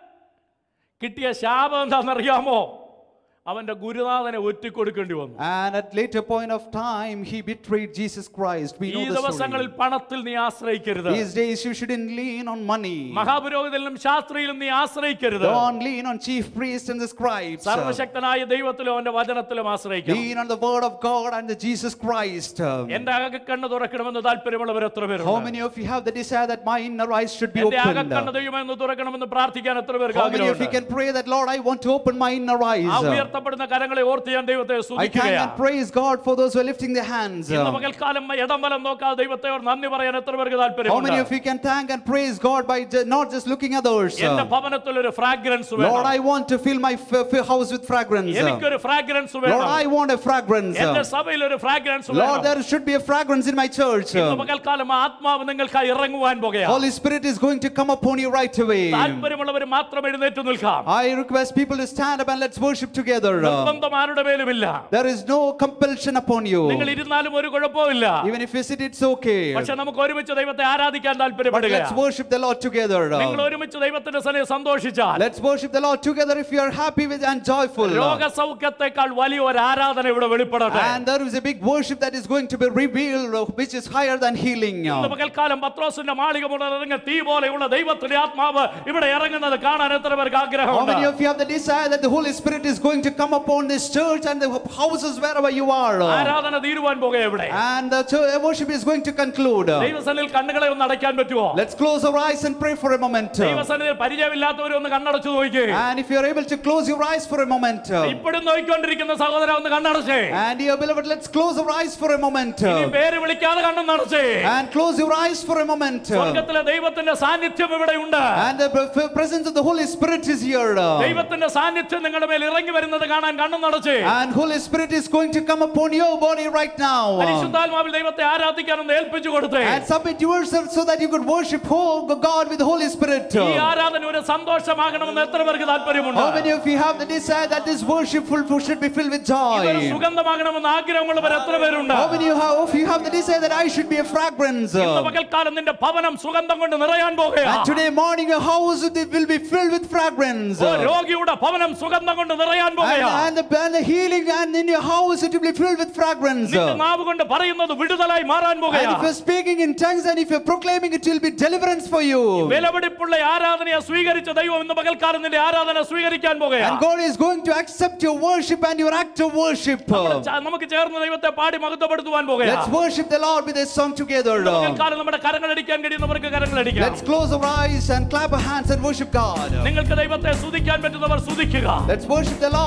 കിട്ടിയ ശാപം എന്താണെന്നറിയാമോ? അവന്റെ ഗുരുനാഥനെ ഒറ്റിക്കൊടുക്കേണ്ടി വന്നു. And at later point of time he betrayed Jesus Christ. We know ഈ the story. ദിവസങ്ങളിൽ പണത്തിൽ നീ ആശ്രയിക്കരുത്. These days you shouldn't lean on money. മഹാപുരോഹിതനിലും ശാസ്ത്രിയിലും നീ ആശ്രയിക്കരുത്. Don't lean on chief priests and the scribes. സർവശക്തനായ ദൈവത്തിലും അവന്റെ വചനത്തിലും ആശ്രയിക്കണം. Lean on the word of God and the Jesus Christ. എന്റെ അകക്കണ്ണ് തുറക്കണമെന്ന് താല്പര്യമുള്ളവർ എത്ര പേരുണ്ട്? How many of you have the desire that my inner eyes should be എന്റെ opened? അകക്കണ്ണ് ദൈവമേ തുറക്കണമെന്ന് പ്രാർത്ഥിക്കാൻ എത്ര പേർക്ക് How many of you ആഗ്രഹമുണ്ട്? can pray that Lord I want to open my inner eyes? ആ ഉയർത്തപ്പെടുന്ന കരങ്ങളെ ഓർത്ത് ഞാൻ ദൈവത്തെ I thank സ്തുതിക്കുകയാണ്. and praise God for those who are lifting their hands. ഇന്ന് പകൽക്കാലം ഇടം വലം നോക്കാതെ ദൈവത്തെ നന്ദി പറയാൻ എത്ര പേർക്ക് How many താല്പര്യമുണ്ട്? of you can thank and praise God by ju- not just looking at others? എന്റെ ഭവനത്തിൽ ഒരു ഫ്രാഗ്രൻസ് Lord, വേണം. I want to fill my f- f- house with fragrance. എനിക്കൊരു ഫ്രാഗ്രൻസ് Lord, വേണം. I want a fragrance. എന്റെ സഭയിൽ ഒരു fragrance Lord, വേണം. there should be a fragrance in my church. ഇന്ന് പകൽക്കാലം ആത്മാവ് നിങ്ങൾക്കായി ഇറങ്ങുവാൻ പോകുകയാണ്. Holy Spirit is going to come upon you right away. താല്പര്യമുള്ളവർ മാത്രം എഴുന്നേറ്റ് നിൽക്കാം. I request people to stand up and let's worship together. നിർബന്ധം ആരുടെ മേലുമില്ല. There is no compulsion upon you. നിങ്ങൾ ഇരുന്നാലും ഒരു കുഴപ്പമില്ല. Even if you sit, it's okay. പക്ഷെ നമുക്ക് ഒരുമിച്ച് ദൈവത്തെ ആരാധിക്കാൻ But let's താല്പര്യപ്പെടുകയാണ്. worship the Lord together. നിങ്ങൾ ഒരുമിച്ച് ദൈവത്തിന്റെ സന്നിധിയിൽ സന്തോഷിച്ചാൽ, Let's worship the Lord together if you are happy with and joyful. രോഗസൗഖ്യത്തെക്കാൾ വലിയ ഒരു ആരാധന ഇവിടെ വെളിപ്പെടട്ടെ. And there is a big worship that is going to be revealed which is higher than healing. ഇന്ന് പകൽക്കാലം പത്രോസിന്റെ മാളിക മുതൽ ഇറങ്ങിയ തീ പോലെയുള്ള ദൈവത്തിന്റെ ആത്മാവ് ഇവിടെ ഇറങ്ങുന്നത് കാണാൻ എത്ര പേർക്ക് How ആഗ്രഹമുണ്ട്? many of you have the desire that the Holy Spirit is going to come upon this church and the houses wherever you are? ആരാധന തീരുവാൻ പോകുക എവിടെ? And the church worship is going to conclude. ദൈവസന്നിധിയിൽ കണ്ണുകളെ ഒന്ന് അടയ്ക്കാൻ പറ്റുമോ? Let's close our eyes and pray for a moment. ദൈവസന്നിധിയിൽ പരിചയമില്ലാത്തവർ ഒന്ന് കണ്ണടച്ചു നോക്കിക്കേ. And if you are able to close your eyes for a moment. ഇപ്പോഴും നോക്കിക്കൊണ്ടിരിക്കുന്ന സഹോദര ഒന്ന് കണ്ണടച്ചേ. And dear beloved, let's close our eyes for a moment. ഇനി പേര് വിളിക്കാതെ കണ്ണും നടച്ചേ. And close your eyes for a moment. സ്വർഗ്ഗത്തിലെ ദൈവത്തിന്റെ സാന്നിധ്യം ഇവിടെയുണ്ട്. And the pre- presence of the Holy Spirit is here. ദൈവത്തിന്റെ സാന്നിധ്യം നിങ്ങളുടെ മേൽ ഇറങ്ങി വരുന്നത് കാണാൻ കണ്ണും നടച്ചേ. And Holy Spirit is going to come upon your body right now. പരിശുദ്ധാത്മാവിൽ ദൈവത്തെ ആരാധിക്കാൻ ഒന്ന് ഏൽപ്പിച്ചു കൊടുത്തേ. And submit yourself so that you could worship whole God with the Holy Spirit. ഈ ആരാധന ഒരു സന്തോഷമാകണമെന്ന് എത്ര പേർക്ക് താല്പര്യമുണ്ട്? How many of you have the desire that this worship should be filled with ഇതൊരു joy? സുഗന്ധമാകണമെന്ന് ആഗ്രഹമുള്ളവർ എത്ര പേരുണ്ട്? How many of you have the desire that I should be a fragrance? ഇന്ന് പകൽക്കാലം നിന്റെ ഭവനം സുഗന്ധം കൊണ്ട് നിറയാൻ പോകുകയാണ്. And today morning your house will be filled with fragrance. ഓ രോഗിയുടെ ഭവനം സുഗന്ധം കൊണ്ട് നിറയാൻ പോകുകയാണ്. And, and, the, and the healing and in your house it will be filled with fragrance. നിന്റെ നാവ് കൊണ്ട് പറയുന്നത് വിടുതലായി മാറാൻ And if പോകുകയാണ്. you're speaking in tongues and if you're proclaiming it will be deliverance for you. വിലപിടിപ്പുള്ള ആരാധനയെ സ്വീകരിച്ച ദൈവം ഇന്ന് പകൽക്കാലം നിന്റെ ആരാധന സ്വീകരിക്കാൻ And പോകുകയാണ്. God is going to accept your worship and your act of worship. നമുക്ക് ചേർന്ന് ദൈവത്തെ പാടി മഹത്വപ്പെടുത്തുവാൻ Let's പോകുകയാണ്. worship the Lord with a song together. പകൽക്കാലം നമ്മുടെ കരങ്ങൾ അടിക്കാൻ കഴിയുന്നവർക്ക് കരങ്ങൾ അടിക്കാം. Let's close our eyes and clap our hands and worship God. നിങ്ങൾക്ക് ദൈവത്തെ സ്തുതിക്കാൻ പറ്റുന്നവർ സ്തുതിക്കുക. Let's worship the Lord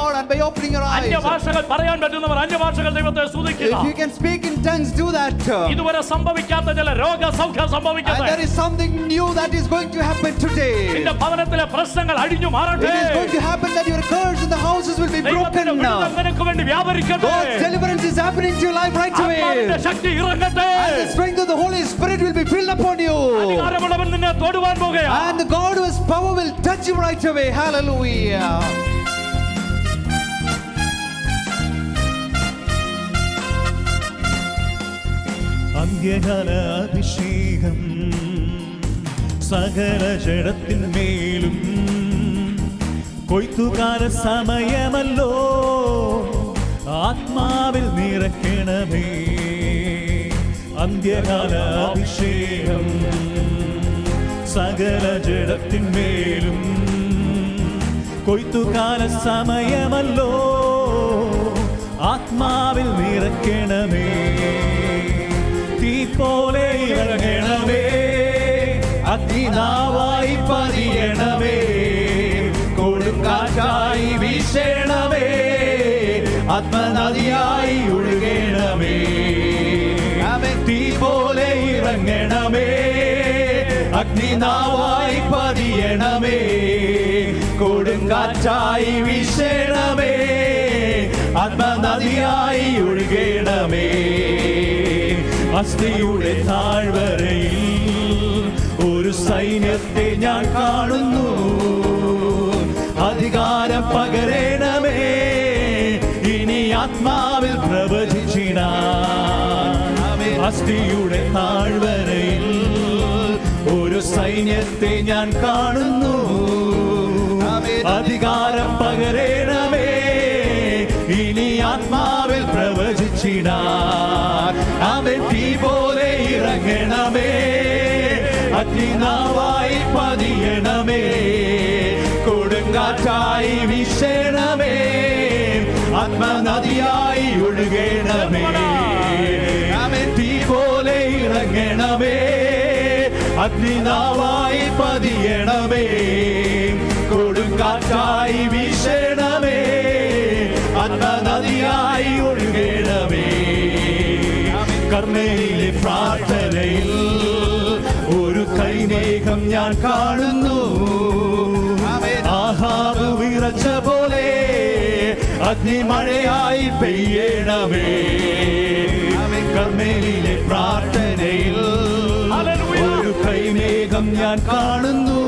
God and by opening your eyes. അന്യഭാഷകൾ പറയാൻ പറ്റുന്നവർ അന്യഭാഷകൾ ദൈവത്തെ സ്തുതിക്കുക. If you can speak in tongues, do that. ഇതുവരെ സംഭവിക്കാത്ത ചില രോഗസൗഖ്യം സംഭവിക്കട്ടെ. And there is something new that is going to happen today. നിന്റെ ഭവനത്തിലെ പ്രശ്നങ്ങൾ അഴിഞ്ഞു മാറട്ടെ. It is going to happen that your curse in the houses will be broken now. നിനക്ക് വേണ്ടി വ്യാപരിക്കട്ടെ. God's deliverance is happening to your life right away. ആത്മാവിന്റെ ശക്തി ഇറങ്ങട്ടെ. And the strength of the Holy Spirit will be filled upon you. അധികാരമുള്ളവൻ നിന്നെ തൊടുവാൻ പോകുകയാണ്. And the God who has power will touch you right away. Hallelujah. അന്ത്യകാല അഭിഷേകം സകല ജഡത്തിന്മേലും കൊയ്ത്തുകാല സമയമല്ലോ ആത്മാവിൽ നിറയ്ക്കണമേ. അന്ത്യകാല അഭിഷേകം സകല ജഡത്തിന്മേലും കൊയ്ത്തുകാല സമയമല്ലോ ആത്മാവിൽ നിറയ്ക്കണമേ. തീ പോലെ ഇറങ്ങണമേ, അഗ്നിനാവായി പതിയണമേ, കൊടുങ്കാറ്റായി വീശണമേ, ആത്മനദിയായി ഒഴുകണമേ. തീ പോലെ ഇറങ്ങണമേ, അഗ്നിനാവായി പതിയണമേ, കൊടുങ്കാറ്റായി വീശണമേ, ആത്മനദിയായി ഒഴുകണമേ. അസ്ഥിയുടെ താഴ്വരയിൽ ഒരു സൈന്യത്തെ ഞാൻ കാണുന്നു, അധികാരം പകരണമേ, ഇനി ആത്മാവിൽ പ്രവചിച്ചിടാൻ. അസ്ഥിയുടെ താഴ്വരയിൽ ഒരു സൈന്യത്തെ ഞാൻ കാണുന്നു, അധികാരം പകരണമേ, ഇനി ആത്മാവിൽ പ്രവചിച്ചിടാൻ. അവൻ തീ പോലെ ഇറങ്ങണമേ, അഗ്നിനാവായി പതിയണമേ, കൊടുങ്കാറ്റായി വീശണമേ, ആത്മനദിയായി ഒഴുകണമേ. അവൻ തീ പോലെ ഇറങ്ങണമേ, അഗ്നിനാവായി പതിയണമേ, കൊടുങ്കാറ്റായി വീശണമേ, ആത്മനദിയായി ഒഴുകണമേ. കർമ്മയിലെ പ്രാർത്ഥനയിൽ ഒരു കൈമേഘം ഞാൻ കാണുന്നു, ആഹാബ് വിറച്ച പോലെ അഗ്നിമഴയായി പെയ്യണമേ. കർമ്മയിലെ പ്രാർത്ഥനയിൽ ഒരു കൈമേഘം ഞാൻ കാണുന്നു,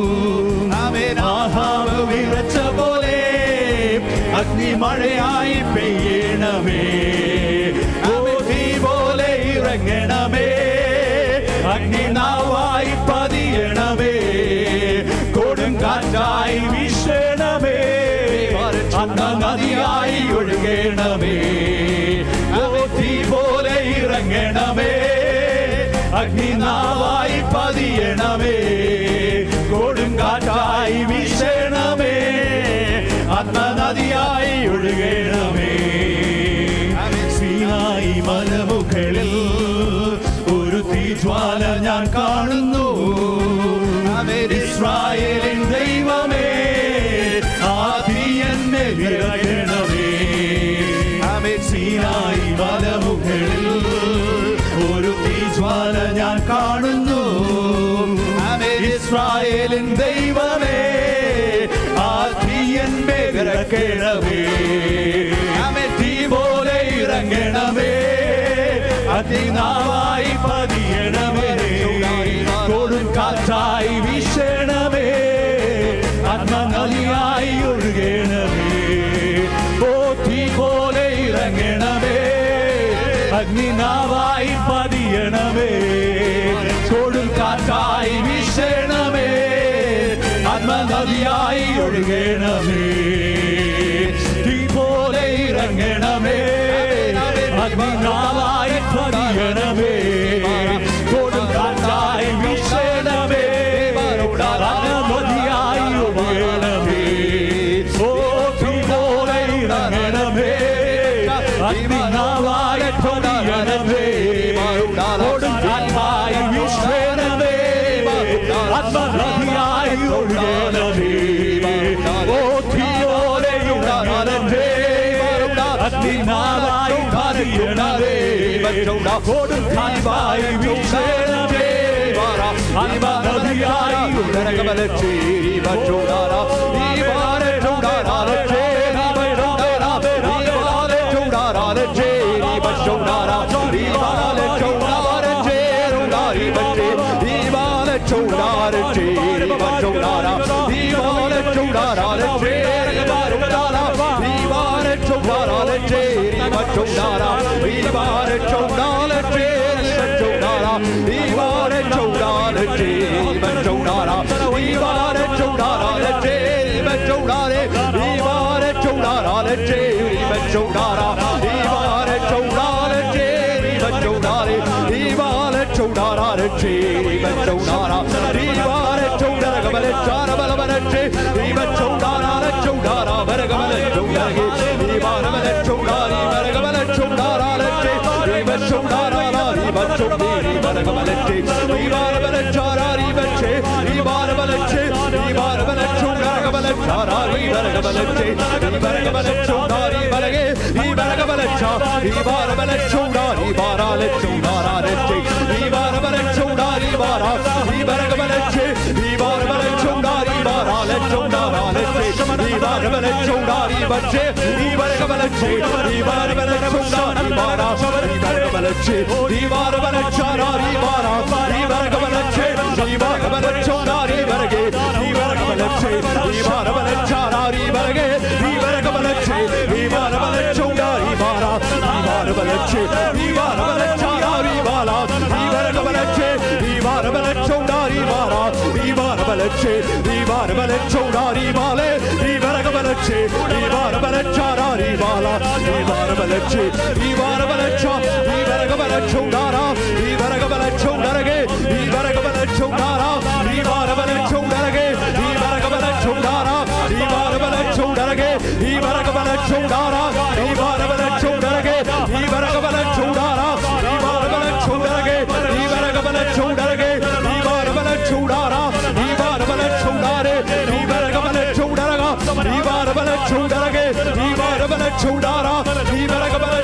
ആഹാബ് വിറച്ച പോലെ അഗ്നിമഴയായി പെയ്യണമേ. തീ പോലെ ഇറങ്ങണമേ, അഗ്നിനാവായി പതിയണമേ, കൊടുങ്കാറ്റായി വീശണമേ, ആത്മനദിയായി ഒഴുകണമേ. തീ പോലെ ഇറങ്ങണമേ, അഗ്നിനാവായി പതിയണമേ, കൊടുങ്കാറ്റായി വീശണമേ, ആത്മനദിയായി ഒഴുകണമേ. സീനായി മലമുകളിൽ ഒരു തീജ്വാല ഞാൻ കാണുന്നു, ഇസ്രായേലിൻ ദൈവമേ, ആ തീ എന്നെ വിറയണമേ. സീനായി മലമുകളിൽ ഒരു തീജ്വാല ഞാൻ കാണുന്നു, ഇസ്രായേലിൻ ദൈവമേ, ആ തീ എന്നെ വിറയണമേ. തീ പോലെ ഇറങ്ങണമേ, അഗ്നിനാവായി പതിയണമേ, കൊടുങ്കാറ്റായി വീശണമേ, ആത്മനദിയായി ഒഴുകണമേ. ഓ തീ പോലെ ഇറങ്ങണമേ, അഗ്നിനാവായി പതിയണമേ, കൊടുങ്കാറ്റായി വീശണമേ, ആത്മനദിയായി ഒഴുകണമേ. തീ പോലെ ഇറങ്ങണമേ, അഗ്നിനാവായി പതിയണമേ, കൊടുങ്കാറ്റായി വീശണമേ, ആത്മനദിയായി ഒഴുകണമേ. ഓ തീ പോലെ ഇറങ്ങണമേ, അഗ്നിനാവായി പതിയണമേ, കൊടുങ്കാറ്റായി വീശണമേ, ആത്മനദിയായി ഒഴുകണമേ. ഓ തീ പോലെ ഇറങ്ങണമേ, ചൂടാ കൊടുങ്കാറ്റായി വീശണമേ നദിയായി ഉയരകമലച്ചേ ചൂടാറാ ഈ വാര ചൂടാറാലച്ചേ ചൂടാറാലച്ചേ ചൂടാറാ ഈ വാല ചൂടാറച്ചേ ചൂടാറി ബച്ചേ ഈ വാല ചൂടാറച്ചേ ചൂടാറാ ഈ വാല ചൂടാറാലച്ചേ ചൂടാറാ ഈ വാല ചൂടാറാലച്ചേ ചൂടാറാ ഈ വാല ചൂടാറച്ചേ ചൂടാറാ ഈ വാല ചൂടാറച്ചേ ചൂടാറാ ഈ വാല ചൂടാറാലച്ചേ ചൂടാറേ ഈ വാല ചൂടാറാലച്ചേ ചൂടാറാ ഈ വാല ചൂടാറച്ചേ ചൂടാറേ ഈ വാല ചൂടാറാലച്ചേ ചൂടാറാ ഈ വാല ചൂടരകമലച്ചാര ബലവലച്ചേ ഈ ചൂടാറാല ചൂടാറാ വരകമല ചൂടരകെ ഈ വാരമല ചൂടാറി വരകമല ചൂടാറാലച്ചേ ഈ ചൂടാറാലാ ഈ ചൂടേ ഈ വരകമലച്ചേ ഈ വാരമലച്ചാരാരി വച്ചേ ഈ വാരമലച്ചേ ഈ വാരമല ചൂടരകമലച്ചാരാരി വരകമലച്ചേ ഈ വരകമല ചൂടാറി വരകെ ഈ വരകമലച്ചാ ഈ വാരമല ചൂടാറി വാരാല ചൂടാറാലച്ചേ ഈ വാരമല ചൂടാറി വാരാ ഈ വരകമലച്ചേ ഈ വാരമല ചൂടാറി വാരാല ചൂടാറാലച്ചേ ഈ വാരമല ചൂടാറി വച്ചേ ഈ വരകമലച്ചേ ഈ വാരമല ചൂടാറി വാരാ ഈ വരകമലച്ചേ ഈ വാരമലച്ചാരാരി വാരാ ഈ വരകമലച്ചേ ഈ വാരമല ചൂടാറി വരകെ ഈ വരകമലച്ചേ ഈ വാരമലച്ചാരാരി വരകെ ഈ വരകമലച്ചേ ഈ വാരമല ചൂടാറി വാരാ ഈ വാരമലച്ചേ ഈ വാരമലച്ചാരാരി വാരാ ഈ വരകമലച്ചേ ഈ വാരമല ചൂടാറി വാരാ ഈ വാരമലച്ചേ ഈ വാരമല ചൂടാറി വാലേ ഈ വരകമലച്ചേ ഈ വാരമലച്ചാരാരി വാരാ ഈ വാരമലച്ചേ ഈ വാരമലച്ചാ ഈ വരകമല ചൂടാറാ ഈ വരകമല ചൂടരകെ ഈ വരകമല ചൂടാറാ ഈ വാരമല ചൂടരകെ ഈ വരകമല ചൂടാറാ ഈ വാരമല ചൂടരകെ ഈ വരകമല ചൂടാറാ ഈ വാരമല ചൂടരകെ ഈ വരകമല ചൂടാറാ ഈ വാരമല ചൂടരകെ ഈ വരകമല ചൂടരകെ ഈ വാരമല ചൂടാറാ ഈ വാരമല ചൂടാരെ ഈ വരകമല ചൂടരക ഈ വാരമല ചൂടരകെ ഈ വാരമല ചൂടാറാ ഈ വരകമല